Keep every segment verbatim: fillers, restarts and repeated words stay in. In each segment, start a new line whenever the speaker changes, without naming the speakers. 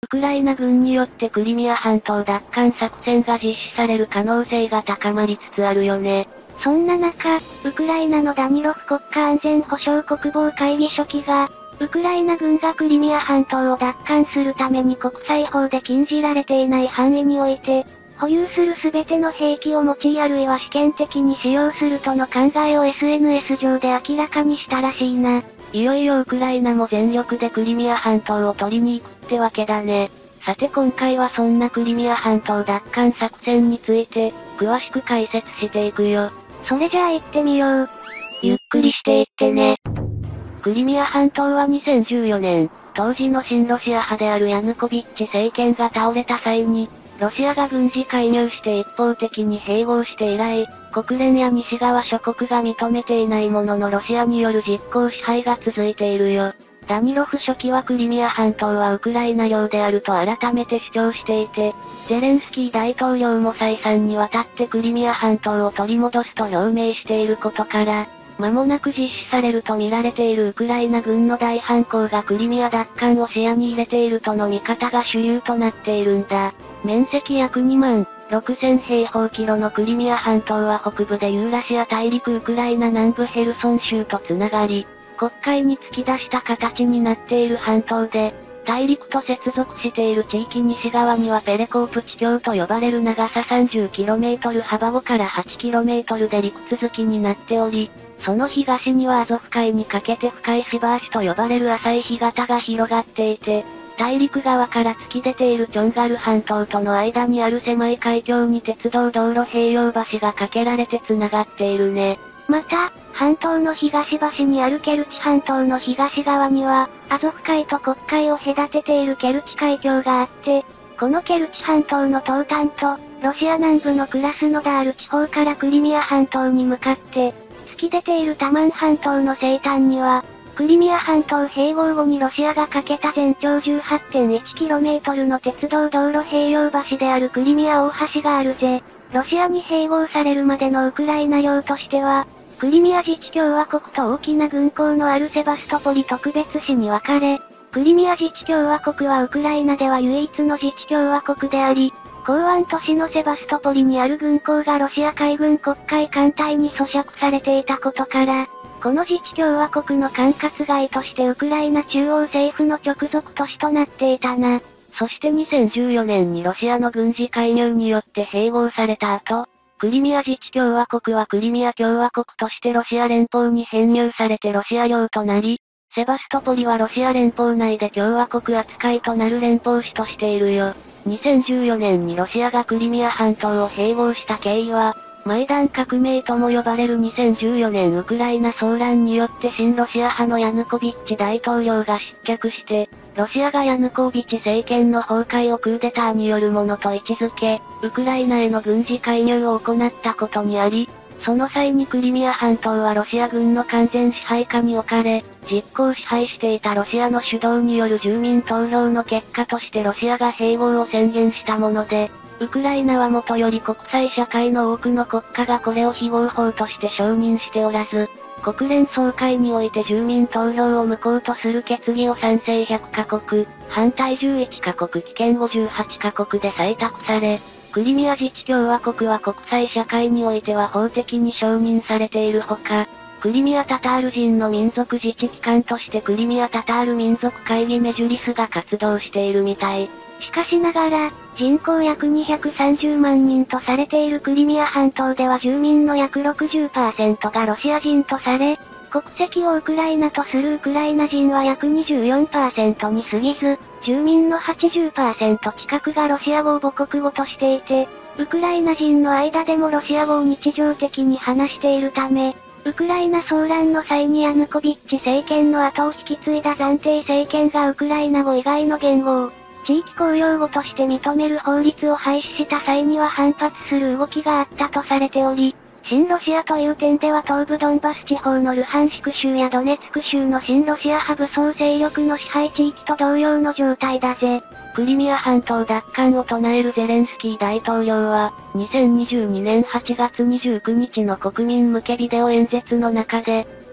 ウクライナ軍によってクリミア半島奪還作戦が実施される可能性が高まりつつあるよね。
そんな中、ウクライナのダニロフ国家安全保障国防会議書記が、ウクライナ軍がクリミア半島を奪還するために国際法で禁じられていない範囲において、保有するすべての兵器を用いあるいは試験的に使用するとの考えを エスエヌエス 上で明らかにしたらしいな。
いよいよウクライナも全力でクリミア半島を取りに行くってわけだね。さて今回はそんなクリミア半島奪還作戦について、詳しく解説していくよ。
それじゃあ行ってみよう。
ゆっくりしていってね。クリミア半島はにせんじゅうよねん、当時の親ロシア派であるヤヌコビッチ政権が倒れた際に、ロシアが軍事介入して一方的に併合して以来、国連や西側諸国が認めていないもののロシアによる実効支配が続いているよ。ダニロフ書記はクリミア半島はウクライナ領であると改めて主張していて、ゼレンスキー大統領も再三にわたってクリミア半島を取り戻すと表明していることから、間もなく実施されると見られているウクライナ軍の大反攻がクリミア奪還を視野に入れているとの見方が主流となっているんだ。面積約にまんろくせんへいほうキロのクリミア半島は北部でユーラシア大陸ウクライナ南部ヘルソン州とつながり、黒海に突き出した形になっている半島で、大陸と接続している地域西側にはペレコープ地境と呼ばれる長さ さんじゅっキロメートル 幅ごからはちキロメートルで陸続きになっており、その東にはアゾフ海にかけて深いシバーシと呼ばれる浅い干潟が広がっていて、大陸側から突き出ているチョンガル半島との間にある狭い海峡に鉄道道路併用橋が架けられて繋がっているね。
また、半島の東端にあるケルチ半島の東側には、アゾフ海と黒海を隔てているケルチ海峡があって、このケルチ半島の東端と、ロシア南部のクラスノダール地方からクリミア半島に向かって、突き出ているタマン半島の西端には、クリミア半島併合後にロシアが架けた全長 じゅうはちてんいちキロメートル の鉄道道路併用橋であるクリミア大橋があるぜ。ロシアに併合されるまでのウクライナ領としては、クリミア自治共和国と大きな軍港のあるセバストポリ特別市に分かれ、クリミア自治共和国はウクライナでは唯一の自治共和国であり、港湾都市のセバストポリにある軍港がロシア海軍黒海艦隊に租借されていたことから、この自治共和国の管轄外としてウクライナ中央政府の直属都市となっていたな。
そしてにせんじゅうよねんにロシアの軍事介入によって併合された後、クリミア自治共和国はクリミア共和国としてロシア連邦に編入されてロシア領となり、セバストポリはロシア連邦内で共和国扱いとなる連邦市としているよ。にせんじゅうよねんにロシアがクリミア半島を併合した経緯は、マイダン革命とも呼ばれるにせんじゅうよねんウクライナ騒乱によって親ロシア派のヤヌコビッチ大統領が失脚して、ロシアがヤヌコービチ政権の崩壊をクーデターによるものと位置づけ、ウクライナへの軍事介入を行ったことにあり、その際にクリミア半島はロシア軍の完全支配下に置かれ、実効支配していたロシアの主導による住民投票の結果としてロシアが併合を宣言したもので、ウクライナはもとより国際社会の多くの国家がこれを非合法として承認しておらず、国連総会において住民投票を無効とする決議を賛成ひゃくかこく、反対じゅういちかこく棄権ごじゅうはちかこくで採択され、クリミア自治共和国は国際社会においては法的に承認されているほか、クリミアタタール人の民族自治機関としてクリミアタタール民族会議メジュリスが活動しているみたい。
しかしながら、人口約にひゃくさんじゅうまんにんとされているクリミア半島では住民の約 ろくじゅっパーセント がロシア人とされ、国籍をウクライナとするウクライナ人は約 にじゅうよんパーセント に過ぎず、住民の はちじゅっパーセント 近くがロシア語を母国語としていて、ウクライナ人の間でもロシア語を日常的に話しているため、ウクライナ騒乱の際にヤヌコビッチ政権の後を引き継いだ暫定政権がウクライナ語以外の言語を地域公用語として認める法律を廃止した際には反発する動きがあったとされており、親ロシアという点では東部ドンバス地方のルハンシク州やドネツク州の親ロシア派武装勢力の支配地域と同様の状態だぜ。
クリミア半島奪還を唱えるゼレンスキー大統領は、にせんにじゅうにねんはちがつにじゅうくにちの国民向けビデオ演説の中で、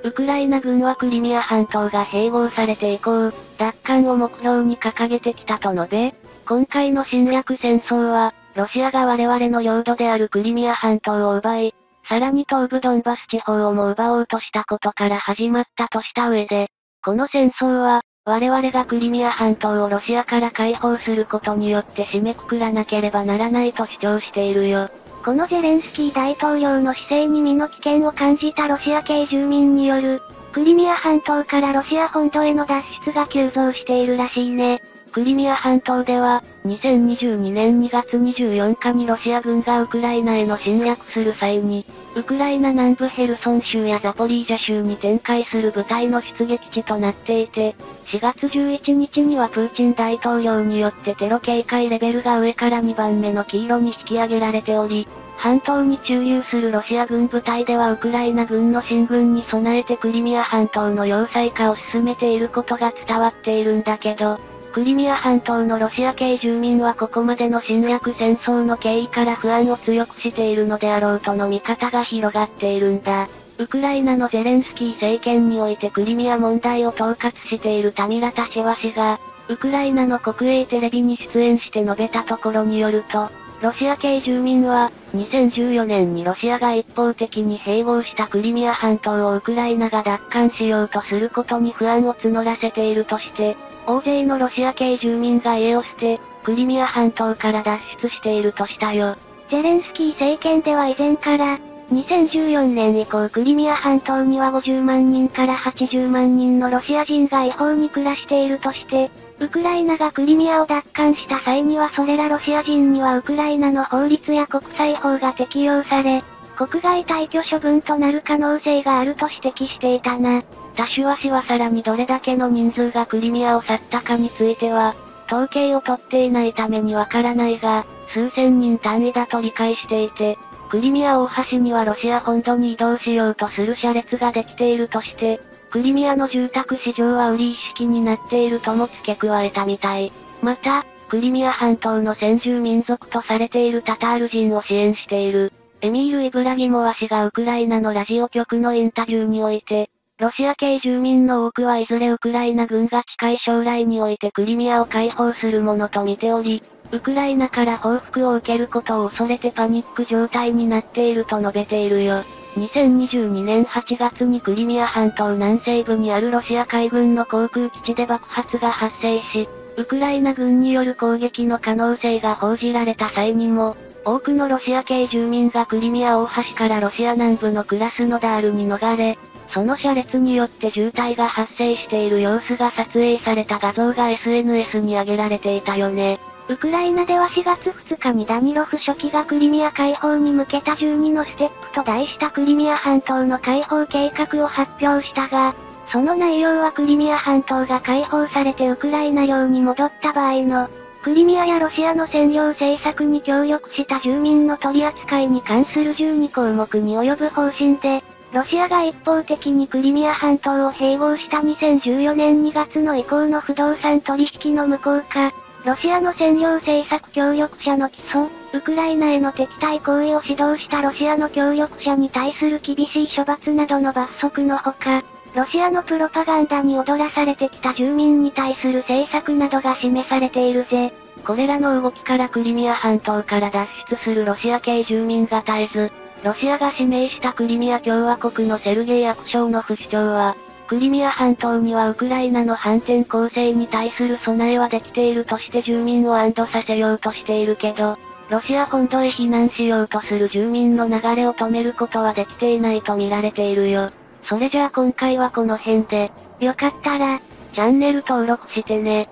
ウクライナ軍はクリミア半島が併合されて以降、奪還を目標に掲げてきたと述べ、今回の侵略戦争は、ロシアが我々の領土であるクリミア半島を奪い、さらに東部ドンバス地方をも奪おうとしたことから始まったとした上で、この戦争は、我々がクリミア半島をロシアから解放することによって締めくくらなければならないと主張しているよ。
このゼレンスキー大統領の姿勢に身の危険を感じたロシア系住民による、クリミア半島からロシア本土への脱出が急増しているらしいね。
クリミア半島では、にせんにじゅうにねんにがつにじゅうよっかにロシア軍がウクライナへの侵略する際に、ウクライナ南部ヘルソン州やザポリージャ州に展開する部隊の出撃地となっていて、しがつじゅういちにちにはプーチン大統領によってテロ警戒レベルが上からにばんめの黄色に引き上げられており、半島に駐留するロシア軍部隊ではウクライナ軍の進軍に備えてクリミア半島の要塞化を進めていることが伝わっているんだけど、クリミア半島のロシア系住民はここまでの侵略戦争の経緯から不安を強くしているのであろうとの見方が広がっているんだ。ウクライナのゼレンスキー政権においてクリミア問題を統括しているタミラタシェワ氏が、ウクライナの国営テレビに出演して述べたところによると、ロシア系住民は、にせんじゅうよねんにロシアが一方的に併合したクリミア半島をウクライナが奪還しようとすることに不安を募らせているとして、大勢のロシア系住民が家を捨て、クリミア半島から脱出しているとしたよ。
ゼレンスキー政権では以前から、にせんじゅうよねん以降クリミア半島にはごじゅうまんにんからはちじゅうまんにんのロシア人が違法に暮らしているとして、ウクライナがクリミアを奪還した際にはそれらロシア人にはウクライナの法律や国際法が適用され、国外退去処分となる可能性があると指摘していたな。
タシュワ氏はさらにどれだけの人数がクリミアを去ったかについては、統計を取っていないためにわからないが、数千人単位だと理解していて、クリミア大橋にはロシア本土に移動しようとする車列ができているとして、クリミアの住宅市場は売り一式になっているとも付け加えたみたい。また、クリミア半島の先住民族とされているタタール人を支援している、エミール・イブラギモワ氏がウクライナのラジオ局のインタビューにおいて、ロシア系住民の多くはいずれウクライナ軍が近い将来においてクリミアを解放するものと見ており、ウクライナから報復を受けることを恐れてパニック状態になっていると述べているよ。にせんにじゅうにねんはちがつにクリミア半島南西部にあるロシア海軍の航空基地で爆発が発生し、ウクライナ軍による攻撃の可能性が報じられた際にも、多くのロシア系住民がクリミア大橋からロシア南部のクラスノダールに逃れ、その車列によって渋滞が発生している様子が撮影された画像が エスエヌエス に上げられていたよね。
ウクライナではしがつふつかにダニロフ書記がクリミア解放に向けたじゅうにのステップと題したクリミア半島の解放計画を発表したが、その内容はクリミア半島が解放されてウクライナ領に戻った場合の、クリミアやロシアの占領政策に協力した住民の取り扱いに関するじゅうにこうもくに及ぶ方針で、ロシアが一方的にクリミア半島を併合したにせんじゅうよねんにがつの以降の不動産取引の無効化、ロシアの占領政策協力者の起訴、ウクライナへの敵対行為を指導したロシアの協力者に対する厳しい処罰などの罰則のほか、ロシアのプロパガンダに踊らされてきた住民に対する政策などが示されているぜ。
これらの動きからクリミア半島から脱出するロシア系住民が絶えず、ロシアが指名したクリミア共和国のセルゲイ・アクショーノフ首長は、クリミア半島にはウクライナの反転攻勢に対する備えはできているとして住民を安堵させようとしているけど、ロシア本土へ避難しようとする住民の流れを止めることはできていないと見られているよ。それじゃあ今回はこの辺で、
よかったら、
チャンネル登録してね。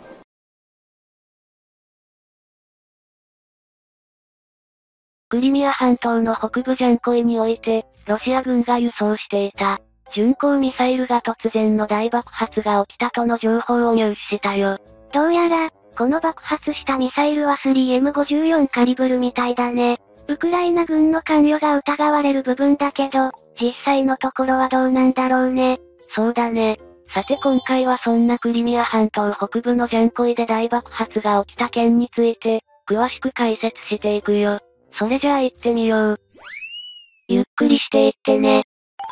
クリミア半島の北部ジャンコイにおいて、ロシア軍が輸送していた、巡航ミサイルが突然の大爆発が起きたとの情報を入手したよ。
どうやら、この爆発したミサイルは スリーエムごじゅうよん カリブルみたいだね。ウクライナ軍の関与が疑われる部分だけど、実際のところはどうなんだろうね。
そうだね。さて今回はそんなクリミア半島北部のジャンコイで大爆発が起きた件について、詳しく解説していくよ。それじゃあ行ってみよう。ゆっくりしていってね。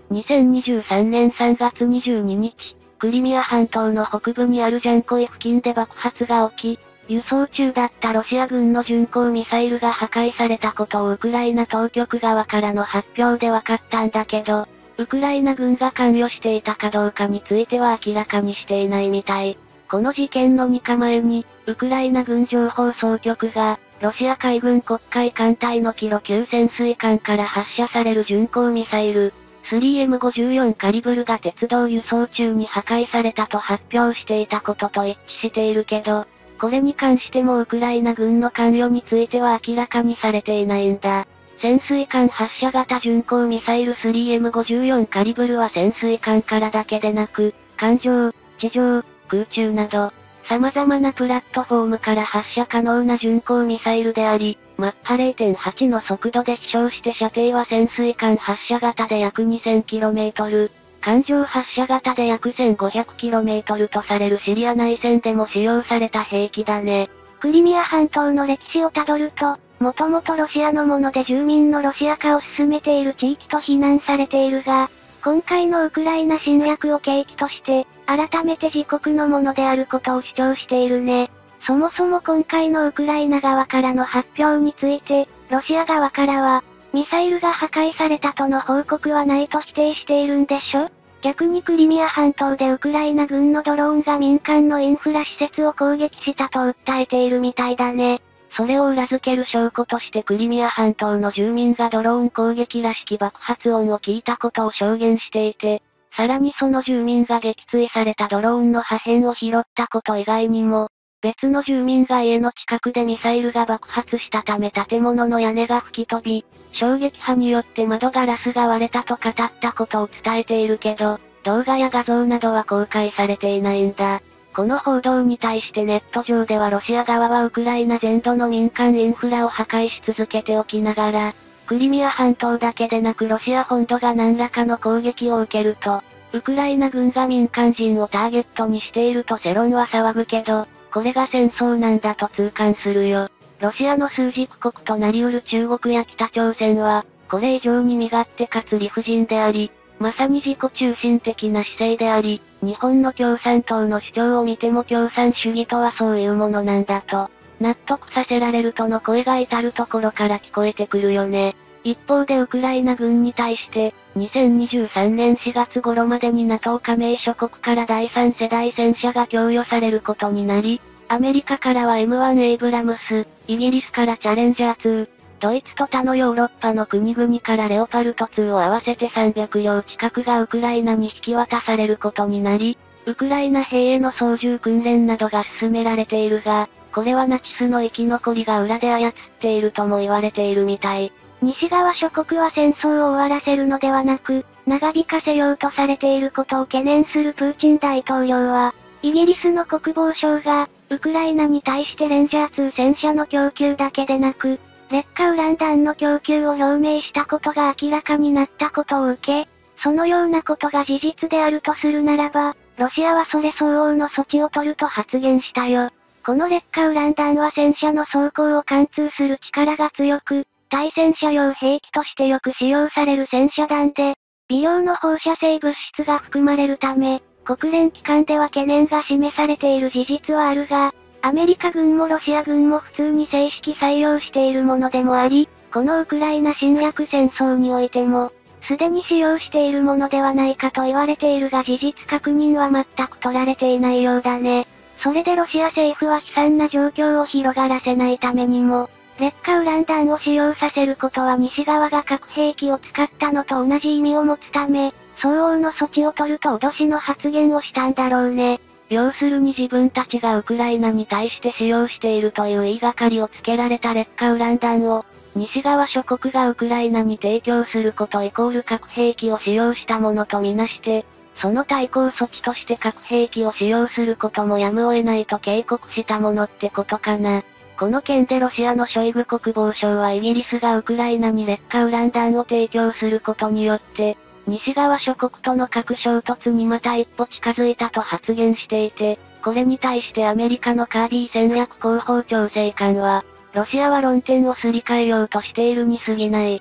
にせんにじゅうさんねんさんがつにじゅうににち、クリミア半島の北部にあるジャンコイ付近で爆発が起き、輸送中だったロシア軍の巡航ミサイルが破壊されたことをウクライナ当局側からの発表で分かったんだけど、ウクライナ軍が関与していたかどうかについては明らかにしていないみたい。この事件のみっかまえに、ウクライナ軍情報総局が、ロシア海軍黒海艦隊のキロきゅう潜水艦から発射される巡航ミサイル、スリーエムごじゅうよん カリブルが鉄道輸送中に破壊されたと発表していたことと一致しているけど、これに関してもウクライナ軍の関与については明らかにされていないんだ。潜水艦発射型巡航ミサイル スリーエムごじゅうよん カリブルは潜水艦からだけでなく、艦上、地上、空中など、様々なプラットフォームから発射可能な巡航ミサイルであり、マッハ れいてんはち の速度で飛翔して射程は潜水艦発射型で約 にせんキロメートル、艦上発射型で約 せんごひゃくキロメートル とされるシリア内戦でも使用された兵器だね。
クリミア半島の歴史をたどると、もともとロシアのもので住民のロシア化を進めている地域と非難されているが、今回のウクライナ侵略を契機として、改めて自国のものであることを主張しているね。そもそも今回のウクライナ側からの発表について、ロシア側からは、ミサイルが破壊されたとの報告はないと否定しているんでしょ？逆にクリミア半島でウクライナ軍のドローンが民間のインフラ施設を攻撃したと訴えているみたいだね。
それを裏付ける証拠としてクリミア半島の住民がドローン攻撃らしき爆発音を聞いたことを証言していて、さらにその住民が撃墜されたドローンの破片を拾ったこと以外にも、別の住民が家の近くでミサイルが爆発したため建物の屋根が吹き飛び、衝撃波によって窓ガラスが割れたと語ったことを伝えているけど、動画や画像などは公開されていないんだ。この報道に対してネット上ではロシア側はウクライナ全土の民間インフラを破壊し続けておきながら、クリミア半島だけでなくロシア本土が何らかの攻撃を受けると、ウクライナ軍が民間人をターゲットにしていると世論は騒ぐけど、これが戦争なんだと痛感するよ。ロシアの枢軸国となり得る中国や北朝鮮は、これ以上に身勝手かつ理不尽であり、まさに自己中心的な姿勢であり、日本の共産党の主張を見ても共産主義とはそういうものなんだと、納得させられるとの声が至るところから聞こえてくるよね。一方でウクライナ軍に対して、にせんにじゅうさんねんしがつ頃までに ナトー 加盟諸国からだいさん世代戦車が供与されることになり、アメリカからは エムワン エイブラムス、イギリスからチャレンジャーツー、ドイツと他のヨーロッパの国々からレオパルトツーを合わせてさんびゃくりょう近くがウクライナに引き渡されることになり、ウクライナ兵への操縦訓練などが進められているが、これはナチスの生き残りが裏で操っているとも言われているみたい。
西側諸国は戦争を終わらせるのではなく、長引かせようとされていることを懸念するプーチン大統領は、イギリスの国防省が、ウクライナに対してレンジャーツー戦車の供給だけでなく、劣化ウラン弾の供給を表明したことが明らかになったことを受け、そのようなことが事実であるとするならば、ロシアはそれ相応の措置を取ると発言したよ。この劣化ウラン弾は戦車の装甲を貫通する力が強く、対戦車用兵器としてよく使用される戦車弾で、微量の放射性物質が含まれるため、国連機関では懸念が示されている事実はあるが、アメリカ軍もロシア軍も普通に正式採用しているものでもあり、このウクライナ侵略戦争においても、すでに使用しているものではないかと言われているが事実確認は全く取られていないようだね。それでロシア政府は悲惨な状況を広がらせないためにも、劣化ウラン弾を使用させることは西側が核兵器を使ったのと同じ意味を持つため、相応の措置を取ると脅しの発言をしたんだろうね。
要するに自分たちがウクライナに対して使用しているという言いがかりをつけられた劣化ウラン弾を、西側諸国がウクライナに提供することイコール核兵器を使用したものとみなして、その対抗措置として核兵器を使用することもやむを得ないと警告したものってことかな。この件でロシアのショイグ国防相はイギリスがウクライナに劣化ウラン弾を提供することによって、西側諸国との核衝突にまた一歩近づいたと発言していて、これに対してアメリカのカービー戦略広報調整官は、ロシアは論点をすり替えようとしているに過ぎない。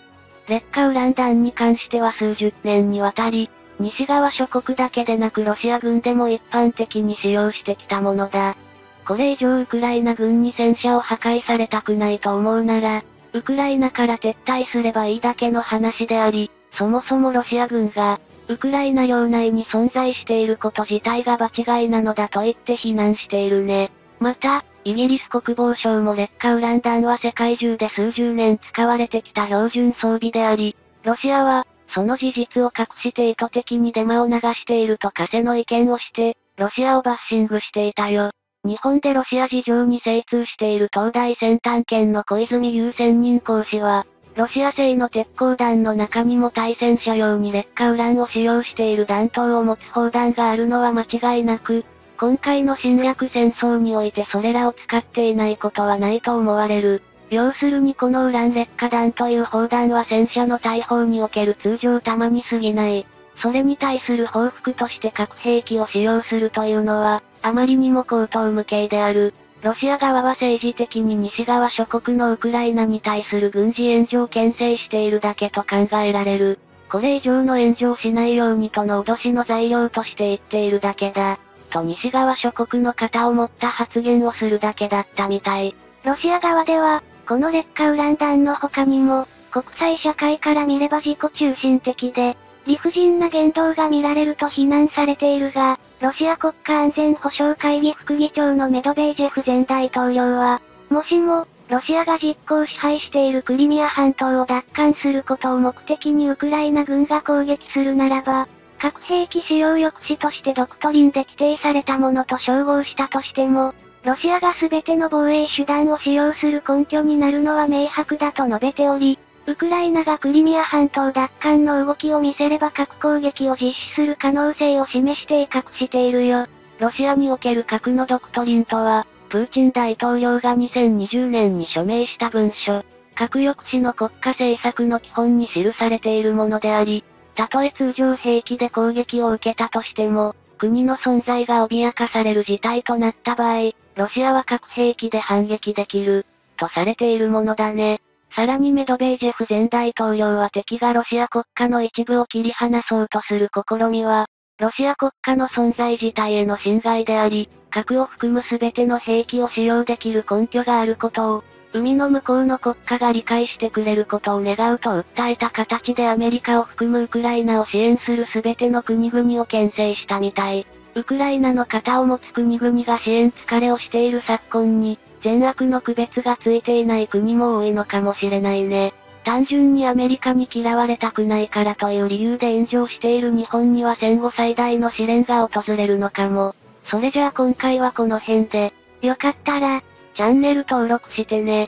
劣化ウラン弾に関しては数十年にわたり、西側諸国だけでなくロシア軍でも一般的に使用してきたものだ。これ以上ウクライナ軍に戦車を破壊されたくないと思うなら、ウクライナから撤退すればいいだけの話であり、そもそもロシア軍が、ウクライナ領内に存在していること自体が場違いなのだと言って非難しているね。また、イギリス国防省も劣化ウラン弾は世界中で数十年使われてきた標準装備であり、ロシアは、その事実を隠して意図的にデマを流していると加瀬の意見をして、ロシアをバッシングしていたよ。日本でロシア事情に精通している東大先端研の小泉優専任講師は、ロシア製の鉄鋼弾の中にも対戦車用に劣化ウランを使用している弾頭を持つ砲弾があるのは間違いなく、今回の侵略戦争においてそれらを使っていないことはないと思われる。要するにこのウラン劣化弾という砲弾は戦車の大砲における通常弾に過ぎない。それに対する報復として核兵器を使用するというのは、あまりにも荒唐無稽である。ロシア側は政治的に西側諸国のウクライナに対する軍事援助を牽制しているだけと考えられる。これ以上の援助をしないようにとの脅しの材料として言っているだけだ。と西側諸国の肩を持った発言をするだけだったみたい。
ロシア側では、この劣化ウラン弾の他にも、国際社会から見れば自己中心的で、理不尽な言動が見られると非難されているが、ロシア国家安全保障会議副議長のメドベージェフ前大統領は、もしも、ロシアが実効支配しているクリミア半島を奪還することを目的にウクライナ軍が攻撃するならば、核兵器使用抑止としてドクトリンで規定されたものと称号したとしても、ロシアが全ての防衛手段を使用する根拠になるのは明白だと述べており、ウクライナがクリミア半島奪還の動きを見せれば核攻撃を実施する可能性を示して威嚇しているよ。
ロシアにおける核のドクトリンとは、プーチン大統領がにせんにじゅうねんに署名した文書、核抑止の国家政策の基本に記されているものであり、たとえ通常兵器で攻撃を受けたとしても、国の存在が脅かされる事態となった場合、ロシアは核兵器で反撃できる、とされているものだね。さらにメドベージェフ前大統領は敵がロシア国家の一部を切り離そうとする試みは、ロシア国家の存在自体への侵害であり、核を含む全ての兵器を使用できる根拠があることを、海の向こうの国家が理解してくれることを願うと訴えた形でアメリカを含むウクライナを支援する全ての国々を牽制したみたい。ウクライナの肩を持つ国々が支援疲れをしている昨今に、善悪の区別がついていない国も多いのかもしれないね。単純にアメリカに嫌われたくないからという理由で援助している日本には戦後最大の試練が訪れるのかも。それじゃあ今回はこの辺で、よかったら、チャンネル登録してね。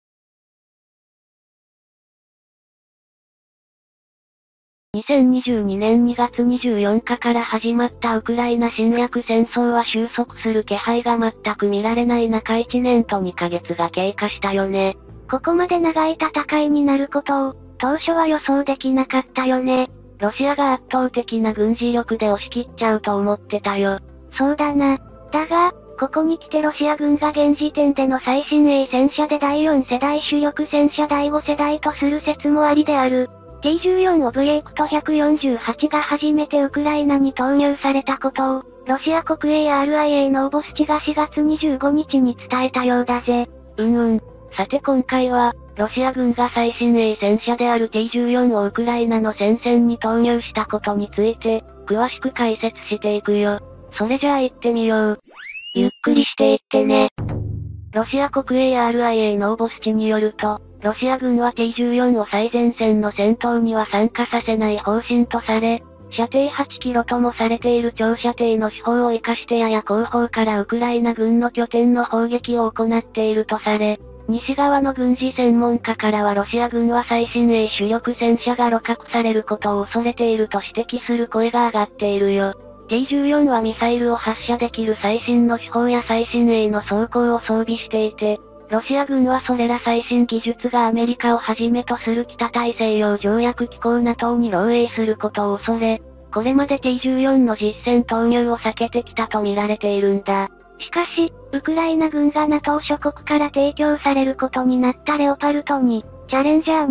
にせんにじゅうにねんにがつにじゅうよっかから始まったウクライナ侵略戦争は収束する気配が全く見られない中いちねんとにかげつが経過したよね。
ここまで長い戦いになることを、当初は予想できなかったよね。
ロシアが圧倒的な軍事力で押し切っちゃうと思ってたよ。
そうだな。だが、ここに来てロシア軍が現時点での最新鋭戦車でだいよん世代主力戦車だいご世代とする説もありである。ティーじゅうよん オブジェクトひゃくよんじゅうはちが初めてウクライナに投入されたことを、ロシア国営 アールアイエー のオボスチがしがつにじゅうごにちに伝えたようだぜ。
うんうん。さて今回は、ロシア軍が最新鋭戦車である ティーじゅうよん をウクライナの戦線に投入したことについて、詳しく解説していくよ。それじゃあ行ってみよう。ゆっくりしていってね。ロシア国営 アールアイエー のオボスチによると、ロシア軍は ティーじゅうよん を最前線の戦闘には参加させない方針とされ、射程はちキロともされている長射程の手法を活かしてやや後方からウクライナ軍の拠点の砲撃を行っているとされ、西側の軍事専門家からはロシア軍は最新鋭主力戦車が露獲されることを恐れていると指摘する声が上がっているよ。ティーじゅうよん はミサイルを発射できる最新の手法や最新鋭の装甲を装備していて、ロシア軍はそれら最新技術がアメリカをはじめとする北大西洋条約機構 ナトー に漏洩することを恐れ、これまで ティーじゅうよん の実戦投入を避けてきたと見られているんだ。
しかし、ウクライナ軍が ナトー 諸国から提供されることになったレオパルトに、チャレンジャーに、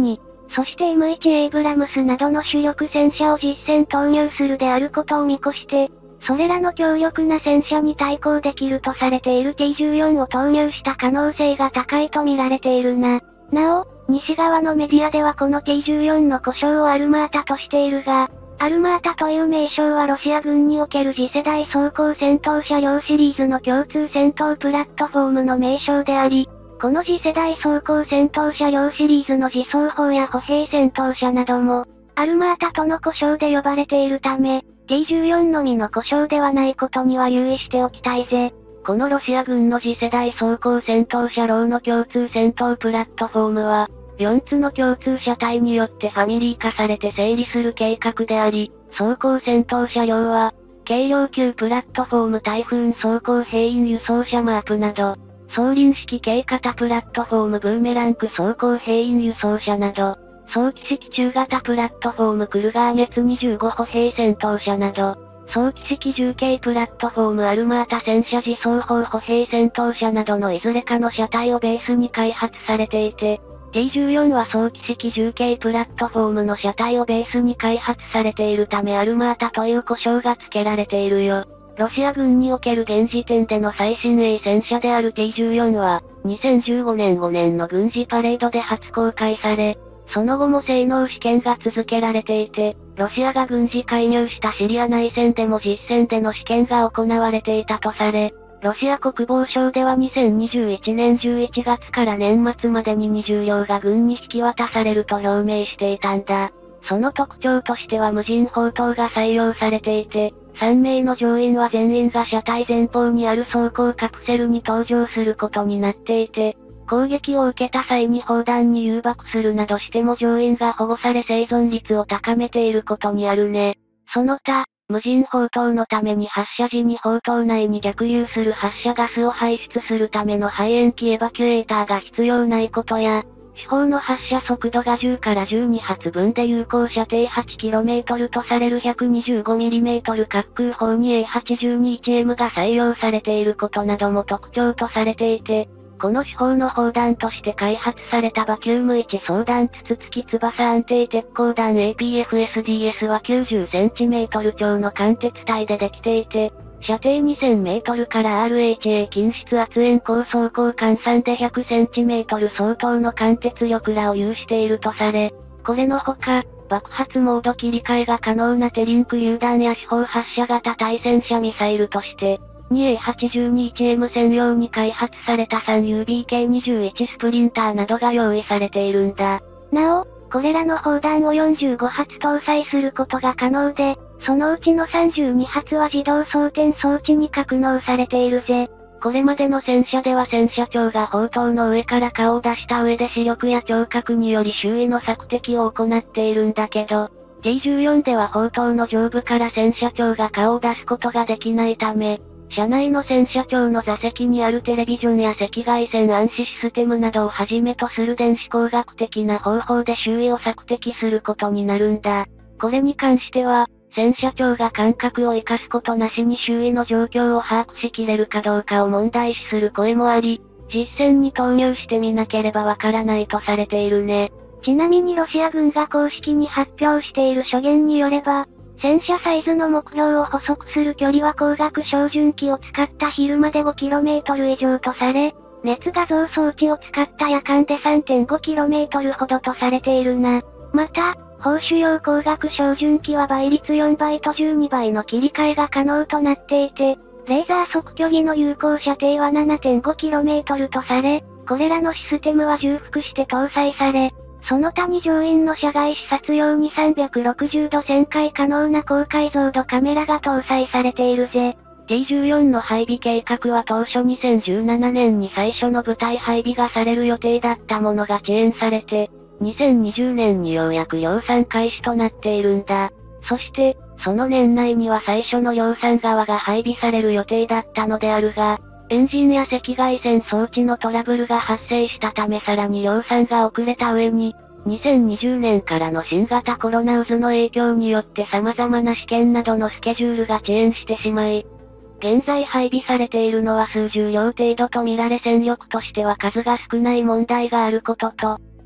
そして エムワン エイブラムスなどの主力戦車を実戦投入するであることを見越して、それらの強力な戦車に対抗できるとされている ティーじゅうよん を投入した可能性が高いと見られているな。なお、西側のメディアではこの ティーじゅうよん の呼称をアルマータとしているが、アルマータという名称はロシア軍における次世代装甲戦闘車両シリーズの共通戦闘プラットフォームの名称であり、この次世代装甲戦闘車両シリーズの自走砲や歩兵戦闘車なども、アルマータとの呼称で呼ばれているため、ティーじゅうよん のみの呼称ではないことには留意しておきたいぜ。
このロシア軍の次世代装甲戦闘車両の共通戦闘プラットフォームは、よんつの共通車体によってファミリー化されて整理する計画であり、装甲戦闘車両は、軽量級プラットフォームタイフーン装甲兵員輸送車マープなど、装輪式軽型プラットフォームブーメランク装甲兵員輸送車など、早期式中型プラットフォームクルガーゲツにじゅうご歩兵戦闘車など、早期式重型プラットフォームアルマータ戦車自走砲歩兵戦闘車などのいずれかの車体をベースに開発されていて、ティーじゅうよん は早期式重型プラットフォームの車体をベースに開発されているためアルマータという呼称が付けられているよ。ロシア軍における現時点での最新鋭戦車である ティーじゅうよん は、にせんじゅうごねんごねんの軍事パレードで初公開され、その後も性能試験が続けられていて、ロシアが軍事介入したシリア内戦でも実戦での試験が行われていたとされ、ロシア国防省ではにせんにじゅういちねんじゅういちがつから年末までににじゅう両が軍に引き渡されると表明していたんだ。その特徴としては無人砲塔が採用されていて、さん名の乗員は全員が車体前方にある装甲カプセルに搭乗することになっていて、攻撃を受けた際に砲弾に誘爆するなどしても乗員が保護され生存率を高めていることにあるね。その他、無人砲塔のために発射時に砲塔内に逆流する発射ガスを排出するための排煙機エバキュエーターが必要ないことや、主砲の発射速度がじゅうからじゅうに発分で有効射程 はちキロメートル とされる ひゃくにじゅうごミリメートル 滑空砲に エーはちじゅうにいちエム が採用されていることなども特徴とされていて、この主砲の砲弾として開発されたバキュームいち装弾筒付き翼安定鉄鋼弾 エーピーエフエスディーエス はきゅうじゅっセンチメートル超の貫鉄体でできていて、射程にせんメートルから アールエイチエー 近質圧煙高装甲換算でひゃくセンチメートル相当の貫鉄力らを有しているとされ、これのほか、爆発モード切り替えが可能なテリンク榴弾や主砲発射型対戦車ミサイルとして、にエーはちじゅうにいちエム 専用に開発された スリーユービーケーにじゅういち スプリンターなどが用意されているんだ。
なお、これらの砲弾をよんじゅうご発搭載することが可能で、そのうちのさんじゅうに発は自動装填装置に格納されているぜ。
これまでの戦車では戦車長が砲塔の上から顔を出した上で視力や聴覚により周囲の索敵を行っているんだけど、ティーじゅうよん では砲塔の上部から戦車長が顔を出すことができないため、車内の戦車長の座席にあるテレビジョンや赤外線暗視システムなどをはじめとする電子工学的な方法で周囲を索敵することになるんだ。これに関しては、戦車長が感覚を活かすことなしに周囲の状況を把握しきれるかどうかを問題視する声もあり、実戦に投入してみなければわからないとされているね。
ちなみにロシア軍が公式に発表している諸言によれば、戦車サイズの目標を補足する距離は光学照準器を使った昼間で ごキロメートル 以上とされ、熱画像装置を使った夜間で さんてんごキロメートル ほどとされているな。また、砲手用光学照準器は倍率よんばいとじゅうにばいの切り替えが可能となっていて、レーザー測距儀の有効射程は ななてんごキロメートル とされ、これらのシステムは重複して搭載され、その他に乗員の車外視察用にさんびゃくろくじゅうど旋回可能な高解像度カメラが搭載されているぜ。
ティーじゅうよん の配備計画は当初にせんじゅうななねんに最初の部隊配備がされる予定だったものが遅延されて、にせんにじゅうねんにようやく量産開始となっているんだ。そして、その年内には最初の量産側が配備される予定だったのであるが、エンジンや赤外線装置のトラブルが発生したためさらに量産が遅れた上に、にせんにじゅうねんからの新型コロナ渦の影響によって様々な試験などのスケジュールが遅延してしまい、現在配備されているのは数十両程度と見られ戦力としては数が少ない問題があることと、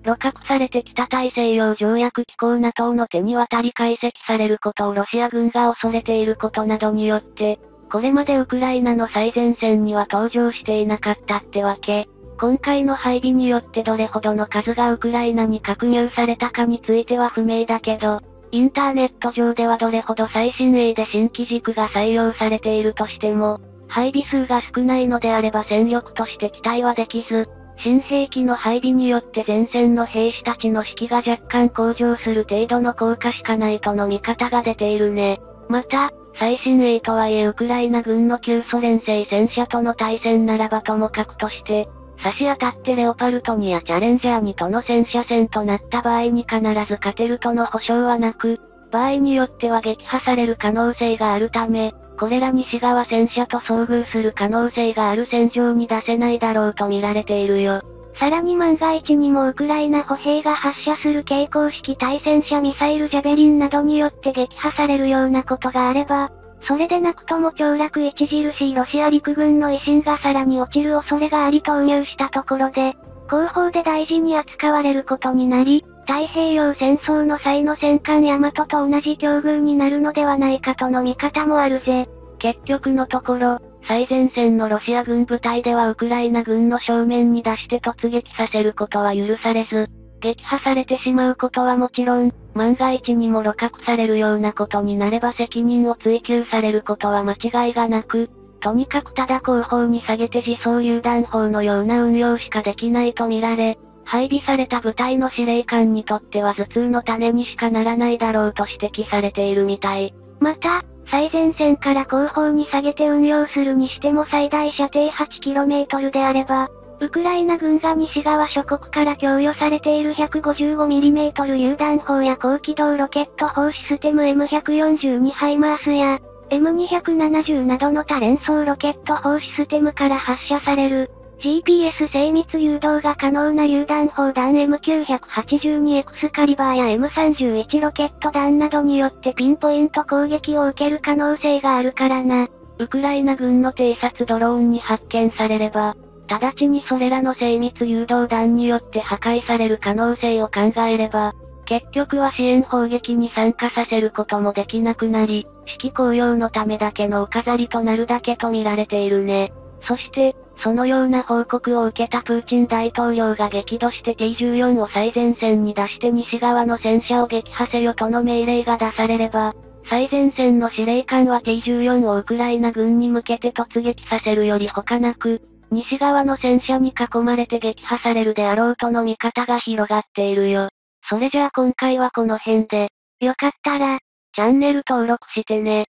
露獲されて北大西洋条約機構 ナトー の手に渡り解析されることをロシア軍が恐れていることなどによって、これまでウクライナの最前線には登場していなかったってわけ。今回の配備によってどれほどの数がウクライナに拡入されたかについては不明だけど、インターネット上ではどれほど最新鋭で新機軸が採用されているとしても、配備数が少ないのであれば戦力として期待はできず、新兵器の配備によって前線の兵士たちの士気が若干向上する程度の効果しかないとの見方が出ているね。また、最新鋭とはいえウクライナ軍の旧ソ連製戦車との対戦ならばともかくとして、差し当たってレオパルトにやチャレンジャーにとの戦車戦となった場合に必ず勝てるとの保証はなく、場合によっては撃破される可能性があるため、これら西側戦車と遭遇する可能性がある戦場に出せないだろうと見られているよ。
さらに万が一にもウクライナ歩兵が発射する携行式対戦車ミサイルジャベリンなどによって撃破されるようなことがあれば、それでなくとも凋落著しいロシア陸軍の威信がさらに落ちる恐れがあり投入したところで、後方で大事に扱われることになり、太平洋戦争の際の戦艦大和と同じ境遇になるのではないかとの見方もあるぜ。
結局のところ、最前線のロシア軍部隊ではウクライナ軍の正面に出して突撃させることは許されず、撃破されてしまうことはもちろん、万が一にも露獲されるようなことになれば責任を追及されることは間違いがなく、とにかくただ後方に下げて自走榴弾砲のような運用しかできないと見られ、配備された部隊の司令官にとっては頭痛の種にしかならないだろうと指摘されているみたい。
また、最前線から後方に下げて運用するにしても最大射程 はちキロメートル であれば、ウクライナ軍が西側諸国から供与されている ひゃくごじゅうごミリメートル 榴弾砲や高機動ロケット砲システム エムひゃくよんじゅうに ハイマースや、エムにひゃくななじゅう などの多連装ロケット砲システムから発射される、ジーピーエス 精密誘導が可能な榴弾砲弾 エムきゅうはちにエクス カリバーや エムさんじゅういち ロケット弾などによってピンポイント攻撃を受ける可能性があるからな。
ウクライナ軍の偵察ドローンに発見されれば、直ちにそれらの精密誘導弾によって破壊される可能性を考えれば、結局は支援砲撃に参加させることもできなくなり、指揮公用のためだけのお飾りとなるだけと見られているね。そして、そのような報告を受けたプーチン大統領が激怒して ティーじゅうよん を最前線に出して西側の戦車を撃破せよとの命令が出されれば、最前線の司令官は ティーじゅうよん をウクライナ軍に向けて突撃させるより他なく、西側の戦車に囲まれて撃破されるであろうとの見方が広がっているよ。それじゃあ今回はこの辺で、
よかったら、
チャンネル登録してね。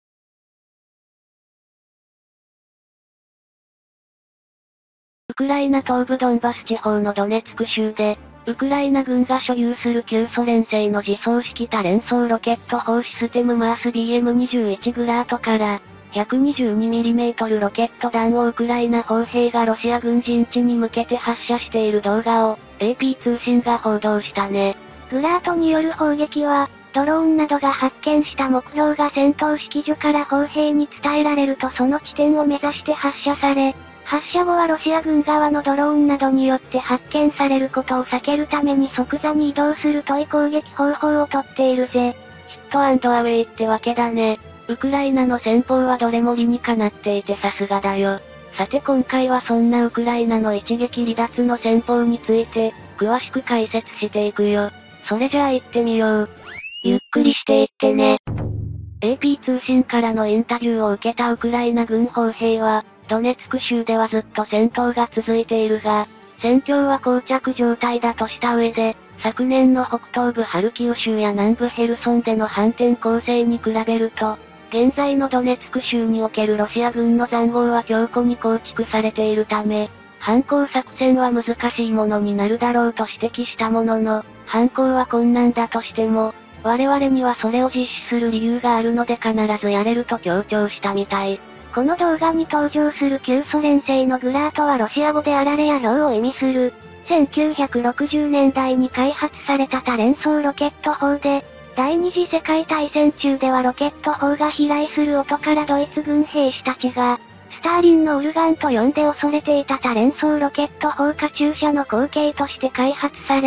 ウクライナ東部ドンバス地方のドネツク州で、ウクライナ軍が所有する旧ソ連製の自走式多連装ロケット砲システムマース ビーエムにじゅういち グラートから、ひゃくにじゅうにミリメートル ロケット弾をウクライナ砲兵がロシア軍陣地に向けて発射している動画を エーピー 通信が報道したね。
グラートによる砲撃は、ドローンなどが発見した目標が戦闘指揮所から砲兵に伝えられるとその地点を目指して発射され、発射後はロシア軍側のドローンなどによって発見されることを避けるために即座に移動するとい攻撃方法をとっているぜ。
ヒット&アウェイってわけだね。ウクライナの戦法はどれも理にかなっていてさすがだよ。さて今回はそんなウクライナの一撃離脱の戦法について、詳しく解説していくよ。それじゃあ行ってみよう。
ゆっくりしていってね。
エーピー 通信からのインタビューを受けたウクライナ軍砲兵は、ドネツク州ではずっと戦闘が続いているが、戦況は膠着状態だとした上で、昨年の北東部ハルキウ州や南部ヘルソンでの反転攻勢に比べると、現在のドネツク州におけるロシア軍の塹壕は強固に構築されているため、反攻作戦は難しいものになるだろうと指摘したものの、反攻は困難だとしても、我々にはそれを実施する理由があるので必ずやれると強調したみたい。
この動画に登場する旧ソ連製のグラートはロシア語であられや豹を意味する、せんきゅうひゃくろくじゅうねんだいに開発された多連装ロケット砲で、第二次世界大戦中ではロケット砲が飛来する音からドイツ軍兵士たちが、スターリンのオルガンと呼んで恐れていた多連装ロケット砲カチューシャの後継として開発され、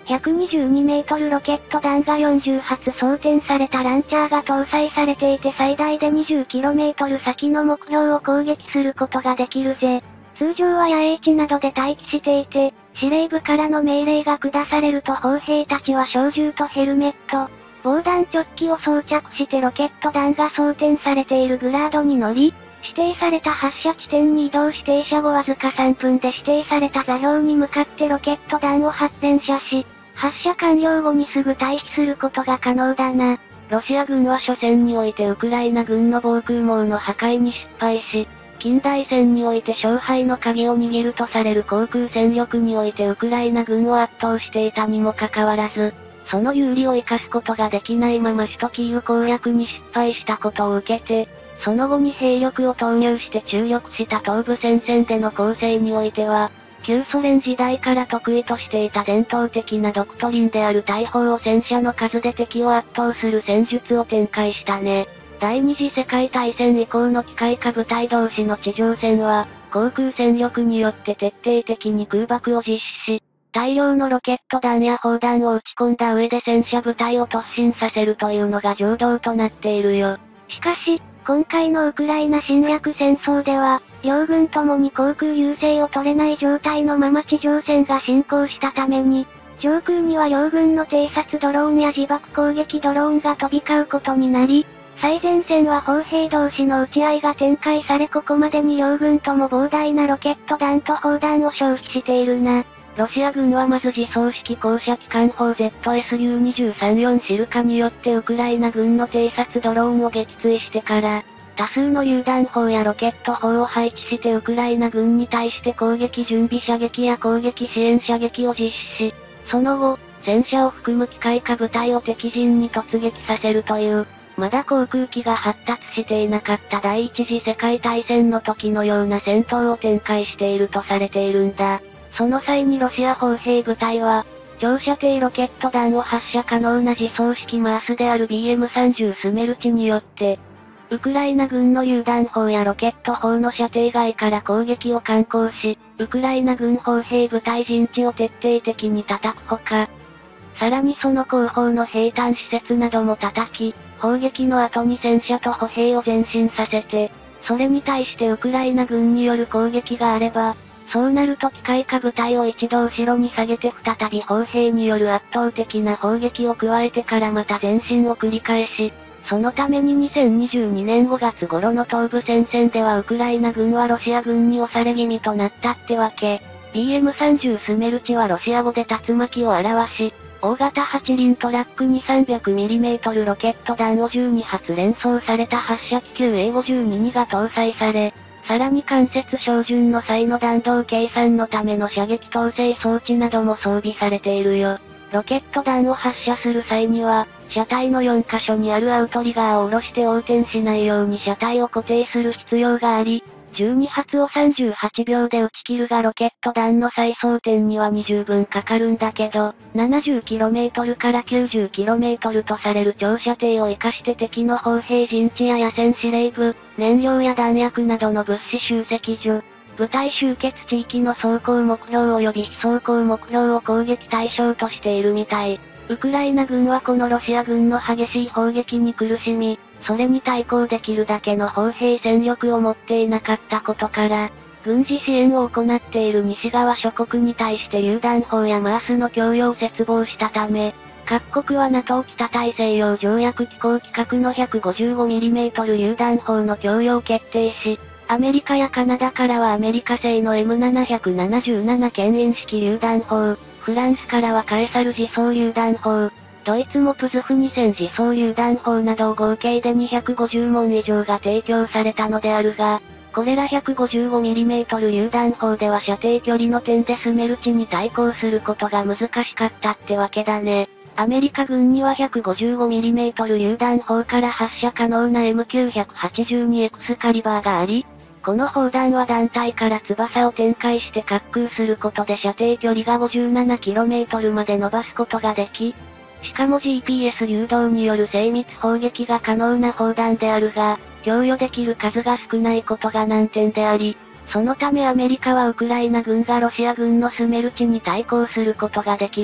ひゃくにじゅうにメートルロケット弾がよんじゅうはつ装填されたランチャーが搭載されていて最大で にじゅっキロメートル 先の目標を攻撃することができるぜ。通常は野営地などで待機していて、司令部からの命令が下されると砲兵たちは小銃とヘルメット、防弾チョッキを装着してロケット弾が装填されているグラードに乗り、指定された発射地点に移動し停車後わずかさんぷんで指定された座標に向かってロケット弾を発電射し、発射完了後にすぐ退避することが可能だな。
ロシア軍は初戦においてウクライナ軍の防空網の破壊に失敗し、近代戦において勝敗の鍵を握るとされる航空戦力においてウクライナ軍を圧倒していたにもかかわらず、その有利を生かすことができないまま首都キーウ攻略に失敗したことを受けて、その後に兵力を投入して注力した東部戦線での攻勢においては、旧ソ連時代から得意としていた伝統的なドクトリンである大砲を戦車の数で敵を圧倒する戦術を展開したね。第二次世界大戦以降の機械化部隊同士の地上戦は、航空戦力によって徹底的に空爆を実施し、大量のロケット弾や砲弾を撃ち込んだ上で戦車部隊を突進させるというのが常道となっているよ。
しかし、今回のウクライナ侵略戦争では、両軍ともに航空優勢を取れない状態のまま地上戦が進行したために、上空には両軍の偵察ドローンや自爆攻撃ドローンが飛び交うことになり、最前線は砲兵同士の撃ち合いが展開されここまでに両軍とも膨大なロケット弾と砲弾を消費しているな。
ロシア軍はまず自走式高射機関砲 ゼットエスユーにじゅうさんよん シルカによってウクライナ軍の偵察ドローンを撃墜してから、多数の榴弾砲やロケット砲を配置してウクライナ軍に対して攻撃準備射撃や攻撃支援射撃を実施し、その後、戦車を含む機械化部隊を敵陣に突撃させるという、まだ航空機が発達していなかった第一次世界大戦の時のような戦闘を展開しているとされているんだ。その際にロシア砲兵部隊は、長射程ロケット弾を発射可能な自走式マースである ビーエムさんじゅう スメルチによって、ウクライナ軍の榴弾砲やロケット砲の射程外から攻撃を敢行し、ウクライナ軍砲兵部隊陣地を徹底的に叩くほか、さらにその後方の兵站施設なども叩き、砲撃の後に戦車と歩兵を前進させて、それに対してウクライナ軍による攻撃があれば、そうなると機械化部隊を一度後ろに下げて再び砲兵による圧倒的な砲撃を加えてからまた前進を繰り返し、そのためににせんにじゅうにねんごがつ頃の東部戦線ではウクライナ軍はロシア軍に押され気味となったってわけ。ビーエムさんじゅう スメルチはロシア語で竜巻を表し、大型はち輪トラックに さんびゃくミリメートル ロケット弾をじゅうにはつ連装された発射気球 エーごじゅうに にが搭載され、さらに間接照準の際の弾道計算のための射撃統制装置なども装備されているよ。ロケット弾を発射する際には、車体のよんカ所にあるアウトリガーを下ろして横転しないように車体を固定する必要があり、じゅうに発をさんじゅうはちびょうで撃ち切るがロケット弾の再装填にはに十分かかるんだけど、ななじゅっキロメートル から きゅうじゅっキロメートル とされる長射程を活かして敵の砲兵陣地や野戦司令部、燃料や弾薬などの物資集積所、部隊集結地域の走行目標及び非走行目標を攻撃対象としているみたい。ウクライナ軍はこのロシア軍の激しい砲撃に苦しみ、それに対抗できるだけの砲兵戦力を持っていなかったことから、軍事支援を行っている西側諸国に対して榴弾砲やマースの供与を切望したため、各国は ナトー 北大西洋条約機構規格の ひゃくごじゅうごミリメートル 榴弾砲の供与を決定し、アメリカやカナダからはアメリカ製の エムななななな 牽引式榴弾砲、フランスからはカエサル自走榴弾砲、ドイツもプズフにせん自走榴弾砲など合計でにひゃくごじゅうもん以上が提供されたのであるが、これら ひゃくごじゅうごミリメートル 榴弾砲では射程距離の点でスメルチに対抗することが難しかったってわけだね。アメリカ軍には ひゃくごじゅうごミリメートル 榴弾砲から発射可能な エムきゅうはちにエックス カリバーがあり、この砲弾は団体から翼を展開して滑空することで射程距離が ごじゅうななキロメートル まで伸ばすことができ、しかも ジーピーエス 誘導による精密砲撃が可能な砲弾であるが、供与できる数が少ないことが難点であり、そのためアメリカはウクライナ軍がロシア軍のスメルチに対抗することができる、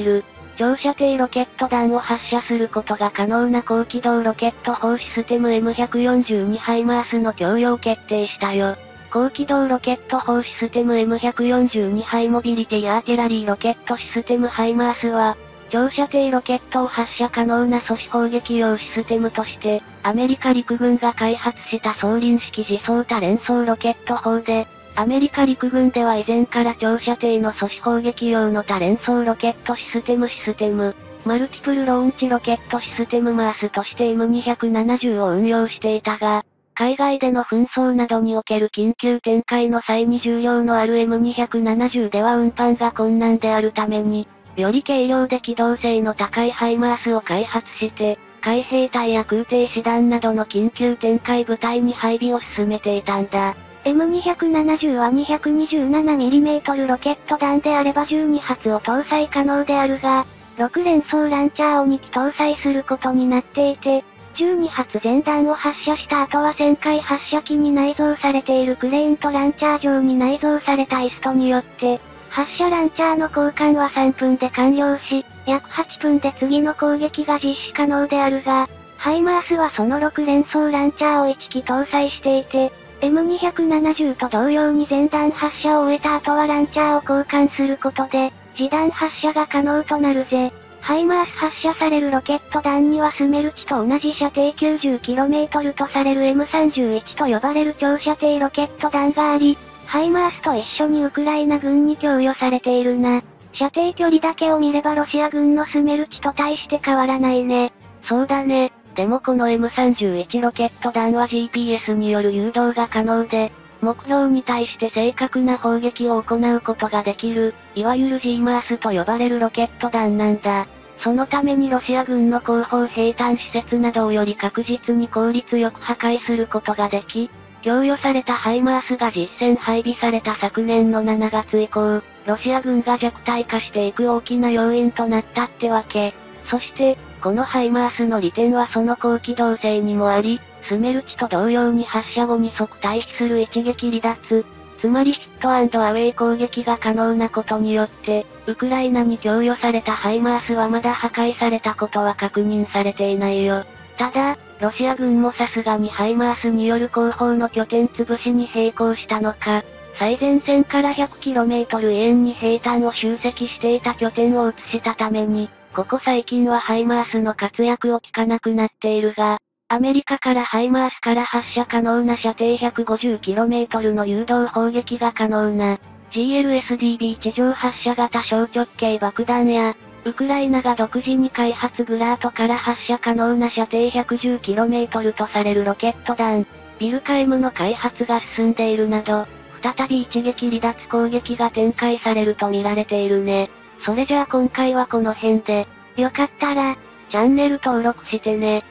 長射程ロケット弾を発射することが可能な高機動ロケット砲システム エムひゃくよんじゅうに ハイマースの供与を決定したよ。高機動ロケット砲システム エムひゃくよんじゅうに ハイモビリティアーティラリーロケットシステムハイマースは、長射程ロケットを発射可能な阻止砲撃用システムとして、アメリカ陸軍が開発した双輪式自走多連装ロケット砲で、アメリカ陸軍では以前から長射程の阻止砲撃用の多連装ロケットシステムシステム、マルティプルローンチロケットシステムマースとして エムにひゃくななじゅう を運用していたが、海外での紛争などにおける緊急展開の際に重量のある エムにひゃくななじゅう では運搬が困難であるために、より軽量で機動性の高いハイマースを開発して、海兵隊や空挺師団などの緊急展開部隊に配備を進めていたんだ。
エムにひゃくななじゅう は にひゃくにじゅうななミリメートル ロケット弾であればじゅうにはつを搭載可能であるが、ろく連装ランチャーをにき搭載することになっていて、じゅうにはつ全弾を発射した後は旋回発射機に内蔵されているクレーンとランチャー上に内蔵されたイストによって、発射ランチャーの交換はさんぷんで完了し、約はちぷんで次の攻撃が実施可能であるが、ハイマースはそのろく連装ランチャーをいっき搭載していて、エムにひゃくななじゅう と同様に全弾発射を終えた後はランチャーを交換することで、次弾発射が可能となるぜ。ハイマース発射されるロケット弾にはスメルチと同じ射程 きゅうじゅうキロメートル とされる エムさんじゅういち と呼ばれる長射程ロケット弾があり、ハイマースと一緒にウクライナ軍に供与されているな。射程距離だけを見ればロシア軍のスメルチと大して変わらないね。
そうだね。でもこの エムさんじゅういち ロケット弾は ジーピーエス による誘導が可能で、目標に対して正確な砲撃を行うことができる、いわゆる ジーマース と呼ばれるロケット弾なんだ。そのためにロシア軍の後方兵站施設などをより確実に効率よく破壊することができ、供与されたハイマースが実戦配備された昨年のしちがつ以降、ロシア軍が弱体化していく大きな要因となったってわけ。そして、このハイマースの利点はその高機動性にもあり、スメルチと同様に発射後に即退避する一撃離脱、つまりヒット&アウェイ攻撃が可能なことによって、ウクライナに供与されたハイマースはまだ破壊されたことは確認されていないよ。ただ、ロシア軍もさすがにハイマースによる後方の拠点潰しに並行したのか、最前線から ひゃくキロメートル 以遠に兵站を集積していた拠点を移したために、ここ最近はハイマースの活躍を聞かなくなっているが、アメリカからハイマースから発射可能な射程 ひゃくごじゅうキロメートル の誘導砲撃が可能な、ジーエルエスディービー 地上発射型小直径爆弾や、ウクライナが独自に開発グラートから発射可能な射程 ひゃくじゅうキロメートル とされるロケット弾、ビルカエムの開発が進んでいるなど、再び一撃離脱攻撃が展開されると見られているね。それじゃあ今回はこの辺で、
よかったら、
チャンネル登録してね。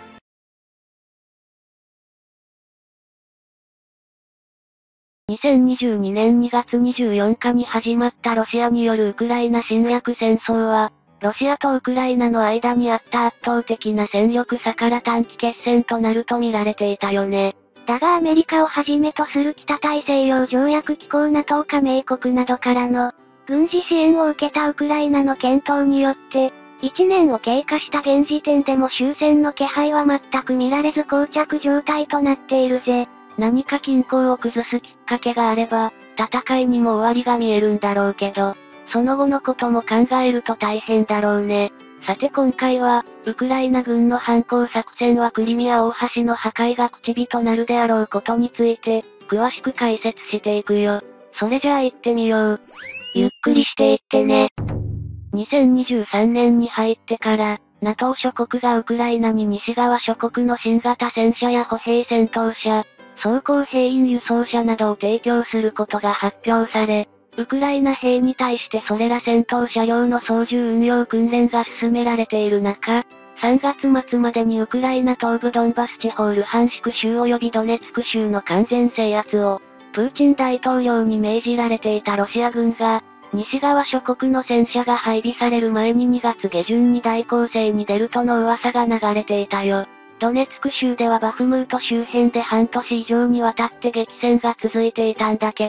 にせんにじゅうにねんにがつにじゅうよっかに始まったロシアによるウクライナ侵略戦争は、ロシアとウクライナの間にあった圧倒的な戦力差から短期決戦となると見られていたよね。
だがアメリカをはじめとする北大西洋条約機構 ナトー 加盟国などからの、軍事支援を受けたウクライナの検討によって、いちねんを経過した現時点でも終戦の気配は全く見られず膠着状態となっているぜ。
何か均衡を崩すきっかけがあれば、戦いにも終わりが見えるんだろうけど、その後のことも考えると大変だろうね。さて今回は、ウクライナ軍の反攻作戦はクリミア大橋の破壊が口火となるであろうことについて、詳しく解説していくよ。それじゃあ行ってみよう。
ゆっくりしていってね。
にせんにじゅうさんねんに入ってから、ナトー 諸国がウクライナに西側諸国の新型戦車や歩兵戦闘車、装甲兵員輸送車などを提供することが発表され、ウクライナ兵に対してそれら戦闘車両の操縦運用訓練が進められている中、さんがつまつまでにウクライナ東部ドンバス地方ルハンシク州及びドネツク州の完全制圧を、プーチン大統領に命じられていたロシア軍が、西側諸国の戦車が配備される前ににがつげじゅんに大攻勢に出るとの噂が流れていたよ。ドネツク州ではバフムート周辺で半年以上にわたって激戦が続いていたんだけど、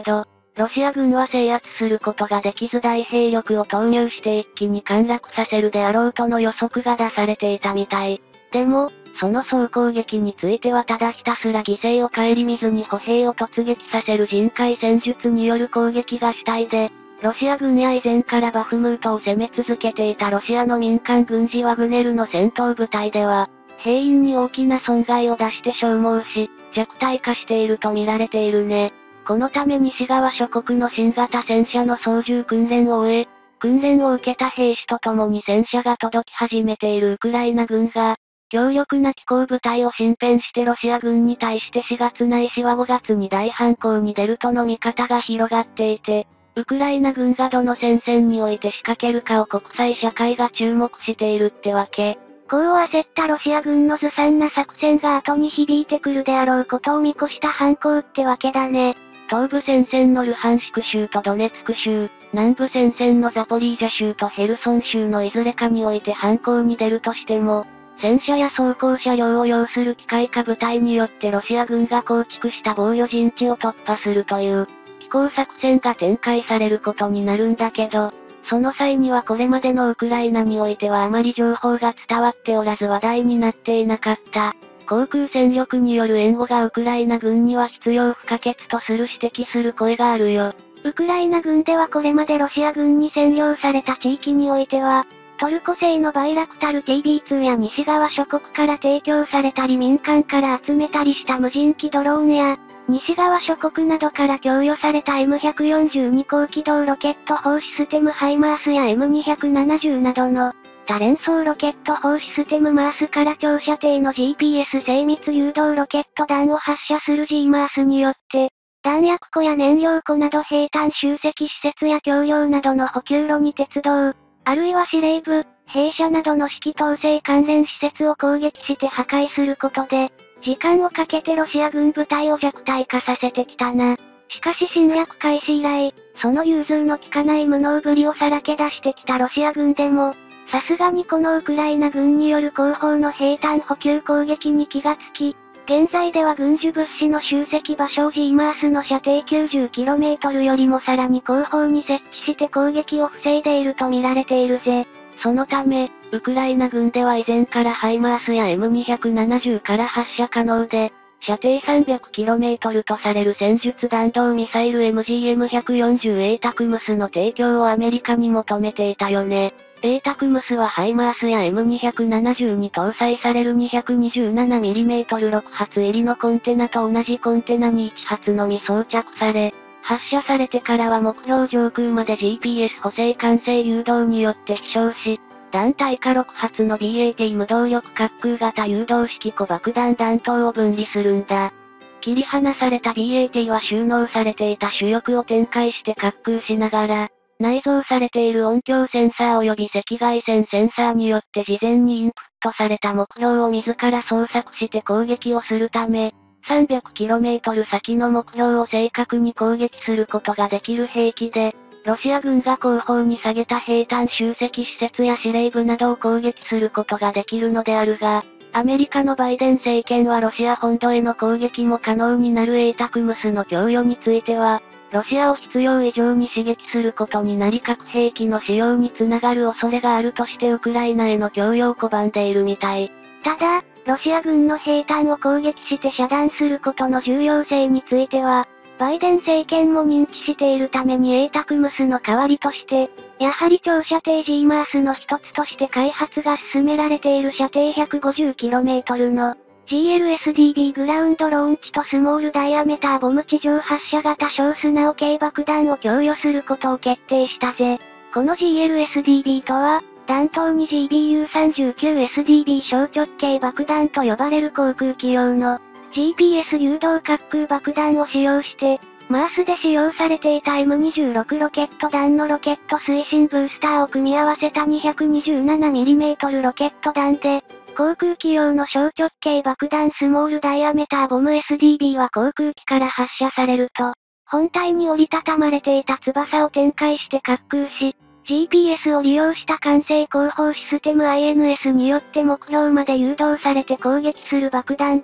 ロシア軍は制圧することができず大兵力を投入して一気に陥落させるであろうとの予測が出されていたみたい。でも、その総攻撃についてはただひたすら犠牲を顧みずに歩兵を突撃させる人海戦術による攻撃が主体で、ロシア軍や以前からバフムートを攻め続けていたロシアの民間軍事ワグネルの戦闘部隊では、兵員に大きな損害を出して消耗し、弱体化していると見られているね。このため西側諸国の新型戦車の操縦訓練を終え、訓練を受けた兵士と共に戦車が届き始めているウクライナ軍が、強力な機甲部隊を進編してロシア軍に対してしがつないしはごがつに大反攻に出るとの見方が広がっていて、ウクライナ軍がどの戦線において仕掛けるかを国際社会が注目しているってわけ。
こう焦ったロシア軍のずさんな作戦が後に響いてくるであろうことを見越した反攻ってわけだね。
東部戦線のルハンシク州とドネツク州、南部戦線のザポリージャ州とヘルソン州のいずれかにおいて反攻に出るとしても、戦車や装甲車両を要する機械化部隊によってロシア軍が構築した防御陣地を突破するという、機甲作戦が展開されることになるんだけど、その際にはこれまでのウクライナにおいてはあまり情報が伝わっておらず話題になっていなかった。航空戦力による援護がウクライナ軍には必要不可欠とする指摘する声があるよ。
ウクライナ軍ではこれまでロシア軍に占領された地域においては、トルコ製のバイラクタル ティービーツー や西側諸国から提供されたり民間から集めたりした無人機ドローンや、西側諸国などから供与された エムひゃくよんじゅうに 高機動ロケット砲システムハイマースや エムにひゃくななじゅう などの多連装ロケット砲システムマースから長射程の ジーピーエス 精密誘導ロケット弾を発射する ジーマースによって、弾薬庫や燃料庫など兵站集積施設や橋梁などの補給路に鉄道、あるいは司令部、兵舎などの指揮統制関連施設を攻撃して破壊することで、時間をかけてロシア軍部隊を弱体化させてきたな。しかし侵略開始以来、その融通の利かない無能ぶりをさらけ出してきたロシア軍でも、さすがにこのウクライナ軍による後方の兵站補給攻撃に気がつき、現在では軍需物資の集積場所を ジーマース の射程 きゅうじゅうキロメートル よりもさらに後方に設置して攻撃を防いでいると見られているぜ。
そのため、ウクライナ軍では以前からハイマースや エムにひゃくななじゅう から発射可能で、射程 さんびゃくキロメートル とされる戦術弾道ミサイル エムジーエムひゃくよんじゅうエータクムス の提供をアメリカに求めていたよね。エータクムス はハイマースや エムにひゃくななじゅう に搭載される にひゃくにじゅうななミリメートルろく 発入りのコンテナと同じコンテナにいち発のみ装着され、発射されてからは目標上空まで ジーピーエス 補正管制誘導によって飛翔し、弾体下ろく発の ビーエーティー 無動力滑空型誘導式小爆弾弾頭を分離するんだ。切り離された ビーエーティー は収納されていた主翼を展開して滑空しながら、内蔵されている音響センサー及び赤外線センサーによって事前にインプットされた目標を自ら操作して攻撃をするため、さんびゃくキロメートル 先の目標を正確に攻撃することができる兵器で、ロシア軍が後方に下げた兵站集積施設や司令部などを攻撃することができるのであるが、アメリカのバイデン政権はロシア本土への攻撃も可能になるエータクムスの供与については、ロシアを必要以上に刺激することになり核兵器の使用につながる恐れがあるとしてウクライナへの供与を拒んでいるみたい。
ただ、ロシア軍の兵站を攻撃して遮断することの重要性については、バイデン政権も認知しているためにエータクムスの代わりとして、やはり長射程 ジーマース の一つとして開発が進められている射程 ひゃくごじゅうキロメートル の ジーエルエスディービー グラウンドローンチとスモールダイアメターボム地上発射型小スナオ系爆弾を供与することを決定したぜ。この ジーエルエスディービー とは、弾頭に ジービーユーさんじゅうきゅうエスディービー 小直径爆弾と呼ばれる航空機用の ジーピーエス 誘導滑空爆弾を使用して、マースで使用されていた エムにじゅうろく ロケット弾のロケット推進ブースターを組み合わせた にひゃくにじゅうななミリメートル ロケット弾で、航空機用の小直径爆弾スモールダイアメターボム エスディービー は航空機から発射されると、本体に折りたたまれていた翼を展開して滑空し、ジーピーエス を利用した管制広報システム アイエヌエス によって目標まで誘導されて攻撃する爆弾で、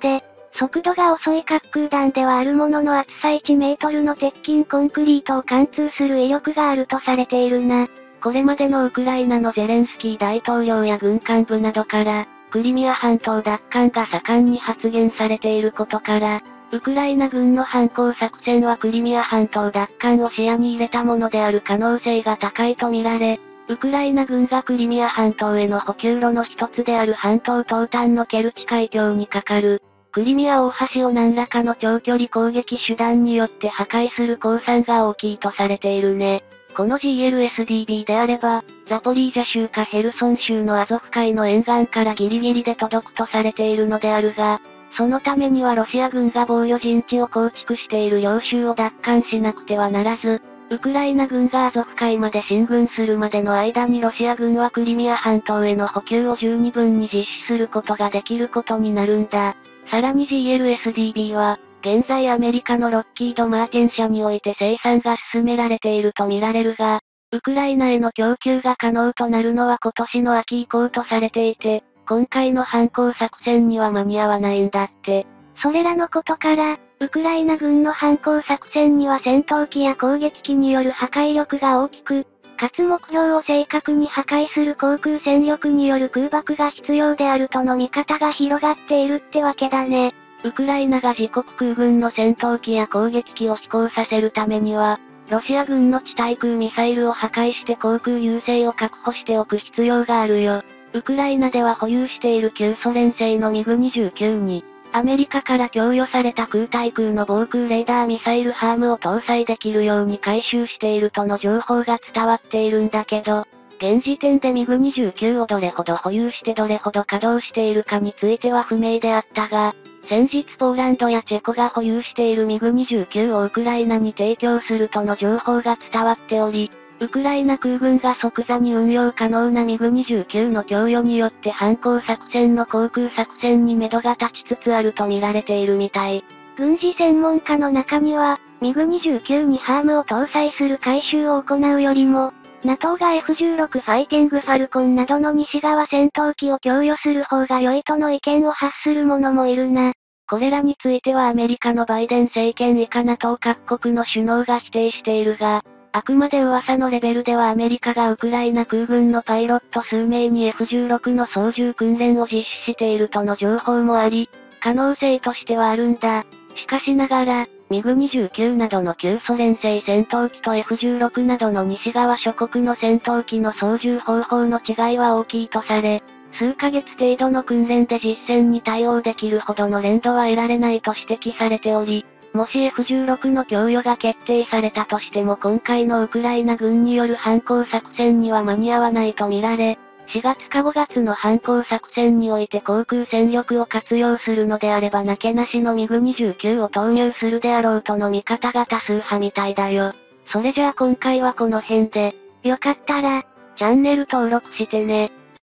速度が遅い滑空弾ではあるものの厚さいちメートルの鉄筋コンクリートを貫通する威力があるとされているな。
これまでのウクライナのゼレンスキー大統領や軍幹部などから、クリミア半島奪還が盛んに発言されていることから、ウクライナ軍の反攻作戦はクリミア半島奪還を視野に入れたものである可能性が高いとみられ、ウクライナ軍がクリミア半島への補給路の一つである半島東端のケルチ海峡に架かる、クリミア大橋を何らかの長距離攻撃手段によって破壊する公算が大きいとされているね。この ジーエルエスディービー であれば、ザポリージャ州かヘルソン州のアゾフ海の沿岸からギリギリで届くとされているのであるが、そのためにはロシア軍が防御陣地を構築している領州を奪還しなくてはならず、ウクライナ軍がアゾフ海まで進軍するまでの間にロシア軍はクリミア半島への補給を十二分に実施することができることになるんだ。さらに ジーエルエスディービー は、現在アメリカのロッキード・マーティン社において生産が進められているとみられるが、ウクライナへの供給が可能となるのは今年の秋以降とされていて、今回の反攻作戦には間に合わないんだって。
それらのことから、ウクライナ軍の反攻作戦には戦闘機や攻撃機による破壊力が大きく、かつ目標を正確に破壊する航空戦力による空爆が必要であるとの見方が広がっているってわけだね。
ウクライナが自国空軍の戦闘機や攻撃機を飛行させるためには、ロシア軍の地対空ミサイルを破壊して航空優勢を確保しておく必要があるよ。ウクライナでは保有している旧ソ連製のミグにじゅうきゅうに、アメリカから供与された空対空の防空レーダーミサイルハームを搭載できるように改修しているとの情報が伝わっているんだけど、現時点でミグにじゅうきゅうをどれほど保有してどれほど稼働しているかについては不明であったが、先日ポーランドやチェコが保有しているミグにじゅうきゅうをウクライナに提供するとの情報が伝わっており、ウクライナ空軍が即座に運用可能なミグにじゅうきゅうの供与によって反攻作戦の航空作戦に目処が立ちつつあると見られているみたい。
軍事専門家の中には、ミグにじゅうきゅうにハームを搭載する改修を行うよりも、NATO が エフじゅうろく ファイティングファルコンなどの西側戦闘機を供与する方が良いとの意見を発する者もいるな。
これらについてはアメリカのバイデン政権以下 NATO 各国の首脳が否定しているが、あくまで噂のレベルではアメリカがウクライナ空軍のパイロット数名に エフじゅうろく の操縦訓練を実施しているとの情報もあり、可能性としてはあるんだ。しかしながら、ミグにじゅうきゅうなどの旧ソ連製戦闘機と エフじゅうろく などの西側諸国の戦闘機の操縦方法の違いは大きいとされ、数ヶ月程度の訓練で実戦に対応できるほどの連度は得られないと指摘されており、もし エフじゅうろく の供与が決定されたとしても今回のウクライナ軍による反攻作戦には間に合わないと見られ、しがつかごがつの反攻作戦において航空戦力を活用するのであればなけなしのミグにじゅうきゅうを投入するであろうとの見方が多数派みたいだよ。それじゃあ今回はこの辺で、
よかったら、
チャンネル登録してね。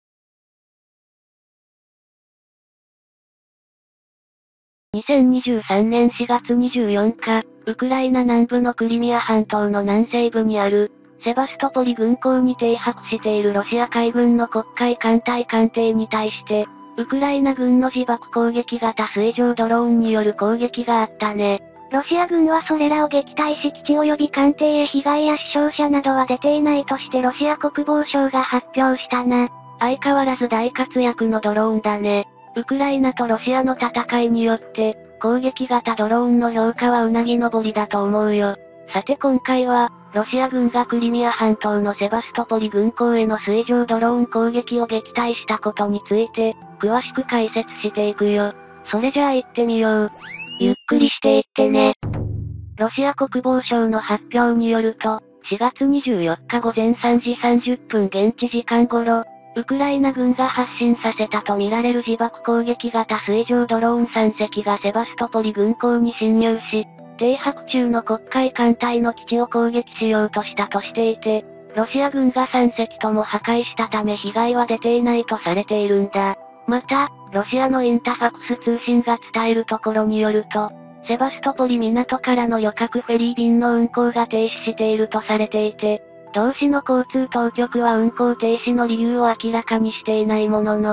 にせんにじゅうさんねんしがつにじゅうよっか、ウクライナ南部のクリミア半島の南西部にある、セバストポリ軍港に停泊しているロシア海軍の黒海艦隊艦艇に対して、ウクライナ軍の自爆攻撃型水上ドローンによる攻撃があったね。
ロシア軍はそれらを撃退し基地及び艦艇へ被害や死傷者などは出ていないとしてロシア国防省が発表したな。
相変わらず大活躍のドローンだね。ウクライナとロシアの戦いによって、攻撃型ドローンの評価はうなぎ登りだと思うよ。さて今回は、ロシア軍がクリミア半島のセバストポリ軍港への水上ドローン攻撃を撃退したことについて、詳しく解説していくよ。それじゃあ行ってみよう。
ゆっくりしていってね。
ロシア国防省の発表によると、しがつにじゅうよっかごぜんさんじさんじゅっぷん現地時間頃、ウクライナ軍が発進させたとみられる自爆攻撃型水上ドローンさんせきがセバストポリ軍港に侵入し、停泊中の黒海艦隊の基地を攻撃しようとしたとしていて、ロシア軍がさんせきとも破壊したため被害は出ていないとされているんだ。また、ロシアのインタファクス通信が伝えるところによると、セバストポリ港からの旅客フェリー便の運航が停止しているとされていて、同市の交通当局は運航停止の理由を明らかにしていないものの、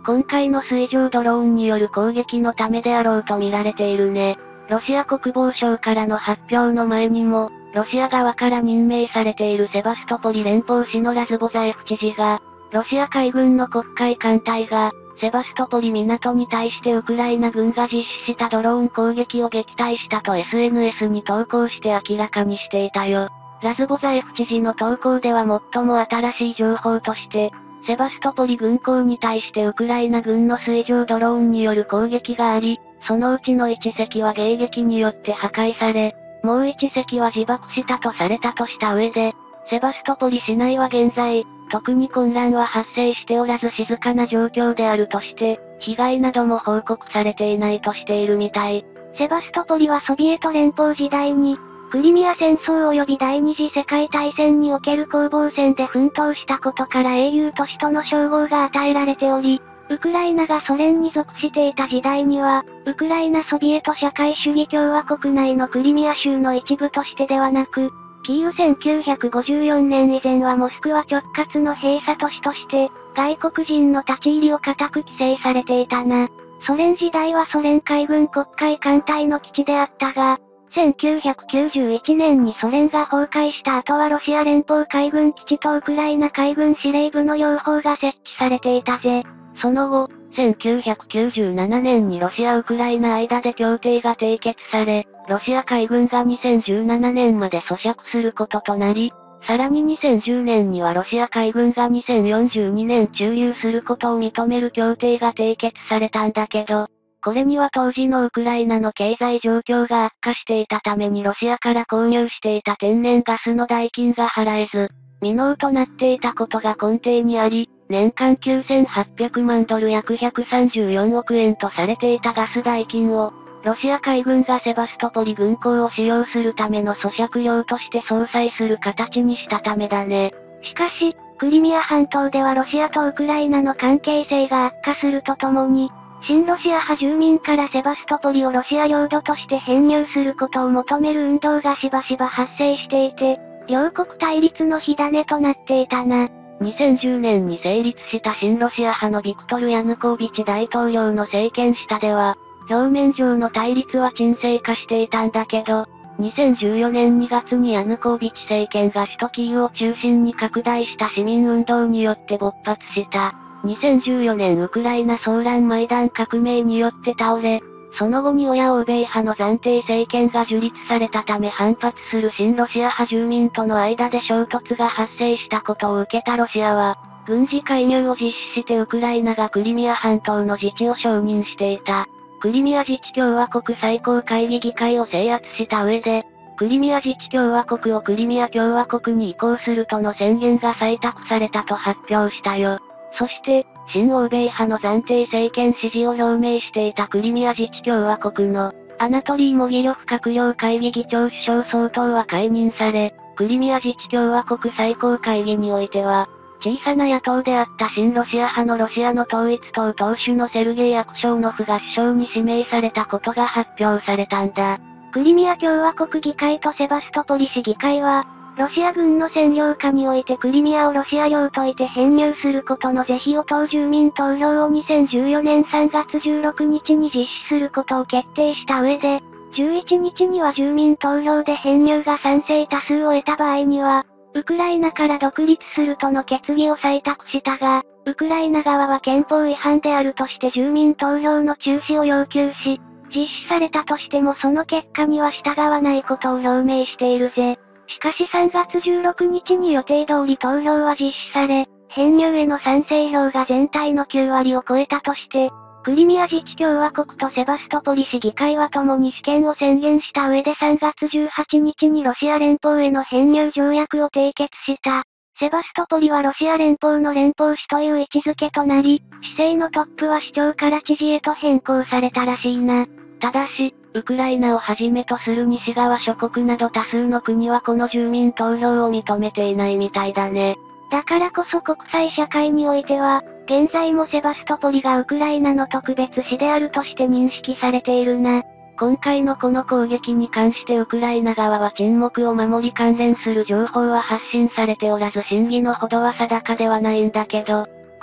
今回の水上ドローンによる攻撃のためであろうと見られているね。ロシア国防省からの発表の前にも、ロシア側から任命されているセバストポリ連邦市のラズボザエフ知事が、ロシア海軍の黒海艦隊が、セバストポリ港に対してウクライナ軍が実施したドローン攻撃を撃退したと エスエヌエス に投稿して明らかにしていたよ。ラズボザエフ知事の投稿では最も新しい情報として、セバストポリ軍港に対してウクライナ軍の水上ドローンによる攻撃があり、そのうちのいち隻は迎撃によって破壊され、もういち隻は自爆したとされたとした上で、セバストポリ市内は現在、特に混乱は発生しておらず静かな状況であるとして、被害なども報告されていないとしているみたい。
セバストポリはソビエト連邦時代に、クリミア戦争及び第二次世界大戦における攻防戦で奮闘したことから英雄都市との称号が与えられており、ウクライナがソ連に属していた時代には、ウクライナソビエト社会主義共和国内のクリミア州の一部としてではなく、キーウせんきゅうひゃくごじゅうよねん以前はモスクワ直轄の閉鎖都市として、外国人の立ち入りを固く規制されていたな。ソ連時代はソ連海軍黒海艦隊の基地であったが、せんきゅうひゃくきゅうじゅういちねんにソ連が崩壊した後はロシア連邦海軍基地とウクライナ海軍司令部の両方が設置されていたぜ。
その後、せんきゅうひゃくきゅうじゅうななねんにロシア・ウクライナ間で協定が締結され、ロシア海軍がにせんじゅうななねんまで租借することとなり、さらににせんじゅうねんにはロシア海軍がにせんよんじゅうにねん駐留することを認める協定が締結されたんだけど、これには当時のウクライナの経済状況が悪化していたためにロシアから購入していた天然ガスの代金が払えず、未納となっていたことが根底にあり、年間きゅうせんはっぴゃくまんドル約ひゃくさんじゅうよんおくえんとされていたガス代金を、ロシア海軍がセバストポリ軍港を使用するための租借料として相殺する形にしたためだね。
しかし、クリミア半島ではロシアとウクライナの関係性が悪化するとともに、親ロシア派住民からセバストポリをロシア領土として編入することを求める運動がしばしば発生していて、両国対立の火種となっていたな。
にせんじゅうねんに成立した親ロシア派のビクトル・ヤヌコービチ大統領の政権下では、表面上の対立は沈静化していたんだけど、にせんじゅうよねんにがつにヤヌコービチ政権が首都キーウを中心に拡大した市民運動によって勃発した。にせんじゅうよねんウクライナ騒乱マイダン革命によって倒れ、その後に親欧米派の暫定政権が樹立されたため反発する親ロシア派住民との間で衝突が発生したことを受けたロシアは、軍事介入を実施してウクライナがクリミア半島の自治を承認していた。クリミア自治共和国最高会議議会を制圧した上で、クリミア自治共和国をクリミア共和国に移行するとの宣言が採択されたと発表したよ。そして、親欧米派の暫定政権支持を表明していたクリミア自治共和国の、アナトリー・モギリョフ閣僚会議議長首相総統は解任され、クリミア自治共和国最高会議においては、小さな野党であった親ロシア派のロシアの統一党党首のセルゲイ・アクショーノフが首相に指名されたことが発表されたんだ。
クリミア共和国議会とセバストポリ市議会は、ロシア軍の占領下においてクリミアをロシア領といて編入することの是非を問う住民投票をにせんじゅうよねんさんがつじゅうろくにちに実施することを決定した上で、じゅういちにちには住民投票で編入が賛成多数を得た場合には、ウクライナから独立するとの決議を採択したが、ウクライナ側は憲法違反であるとして住民投票の中止を要求し、実施されたとしてもその結果には従わないことを表明しているぜ。しかしさんがつじゅうろくにちに予定通り投票は実施され、編入への賛成票が全体のきゅうわりを超えたとして、クリミア自治共和国とセバストポリ市議会は共に主権を宣言した上でさんがつじゅうはちにちにロシア連邦への編入条約を締結した。セバストポリはロシア連邦の連邦市という位置づけとなり、市政のトップは市長から知事へと変更されたらしいな。
ただし、ウクライナをはじめとする西側諸国など多数の国はこの住民投票を認めていないみたいだね。
だからこそ国際社会においては、現在もセバストポリがウクライナの特別市であるとして認識されているな。
今回のこの攻撃に関してウクライナ側は沈黙を守り関連する情報は発信されておらず真偽のほどは定かではないんだけど、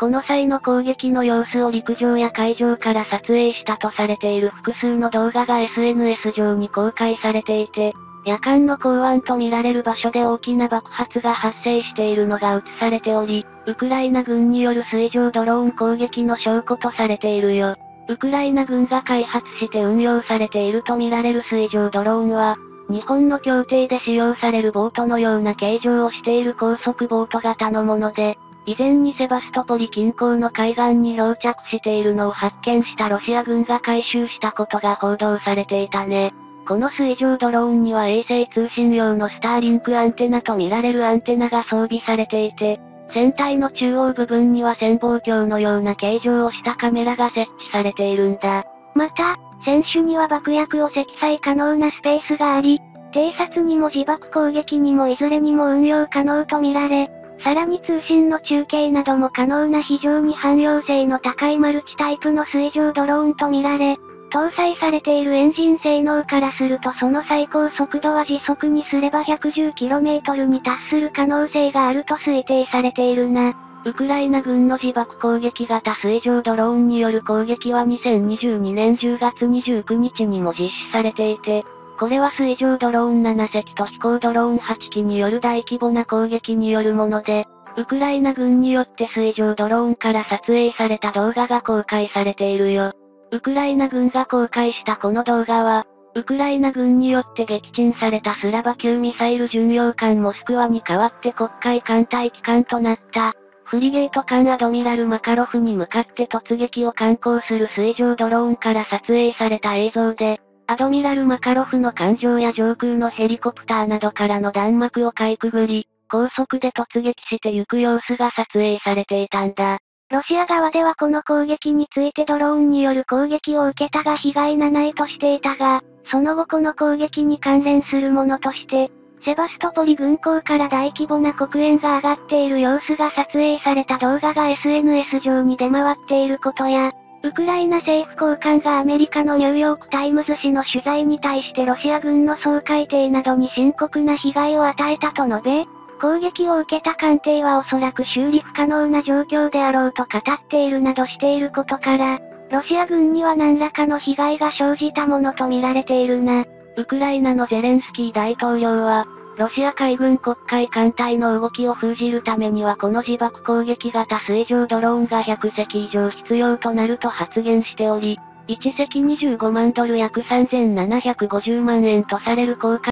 この際の攻撃の様子を陸上や海上から撮影したとされている複数の動画が エスエヌエス 上に公開されていて、夜間の港湾と見られる場所で大きな爆発が発生しているのが映されており、ウクライナ軍による水上ドローン攻撃の証拠とされているよ。ウクライナ軍が開発して運用されていると見られる水上ドローンは、日本の協定で使用されるボートのような形状をしている高速ボート型のもので、以前にセバストポリ近郊の海岸に漂着しているのを発見したロシア軍が回収したことが報道されていたね。この水上ドローンには衛星通信用のスターリンクアンテナと見られるアンテナが装備されていて、船体の中央部分には潜望鏡のような形状をしたカメラが設置されているんだ。
また、船首には爆薬を積載可能なスペースがあり、偵察にも自爆攻撃にもいずれにも運用可能と見られ、さらに通信の中継なども可能な非常に汎用性の高いマルチタイプの水上ドローンと見られ、搭載されているエンジン性能からするとその最高速度は時速にすれば ひゃくじゅうキロメートル に達する可能性があると推定されているな。
ウクライナ軍の自爆攻撃型水上ドローンによる攻撃はにせんにじゅうにねんじゅうがつにじゅうくにちにも実施されていて、これは水上ドローンななせきと飛行ドローンはちきによる大規模な攻撃によるもので、ウクライナ軍によって水上ドローンから撮影された動画が公開されているよ。ウクライナ軍が公開したこの動画は、ウクライナ軍によって撃沈されたスラバ級ミサイル巡洋艦モスクワに代わって黒海艦隊機関となった、フリゲート艦アドミラルマカロフに向かって突撃を敢行する水上ドローンから撮影された映像で、アドミラルマカロフの艦上や上空のヘリコプターなどからの弾幕をかいくぐり、高速で突撃して行く様子が撮影されていたんだ。
ロシア側ではこの攻撃についてドローンによる攻撃を受けたが被害がないとしていたが、その後この攻撃に関連するものとして、セバストポリ軍港から大規模な黒煙が上がっている様子が撮影された動画が エスエヌエス 上に出回っていることや、ウクライナ政府高官がアメリカのニューヨークタイムズ紙の取材に対してロシア軍の掃海艇などに深刻な被害を与えたと述べ、攻撃を受けた艦艇はおそらく修理不可能な状況であろうと語っているなどしていることから、ロシア軍には何らかの被害が生じたものと見られているな。
ウクライナのゼレンスキー大統領は、ロシア海軍黒海艦隊の動きを封じるためにはこの自爆攻撃型水上ドローンがひゃくせき以上必要となると発言しており、いちせきにじゅうごまんドル約さんぜんななひゃくごじゅうまんえんとされる高価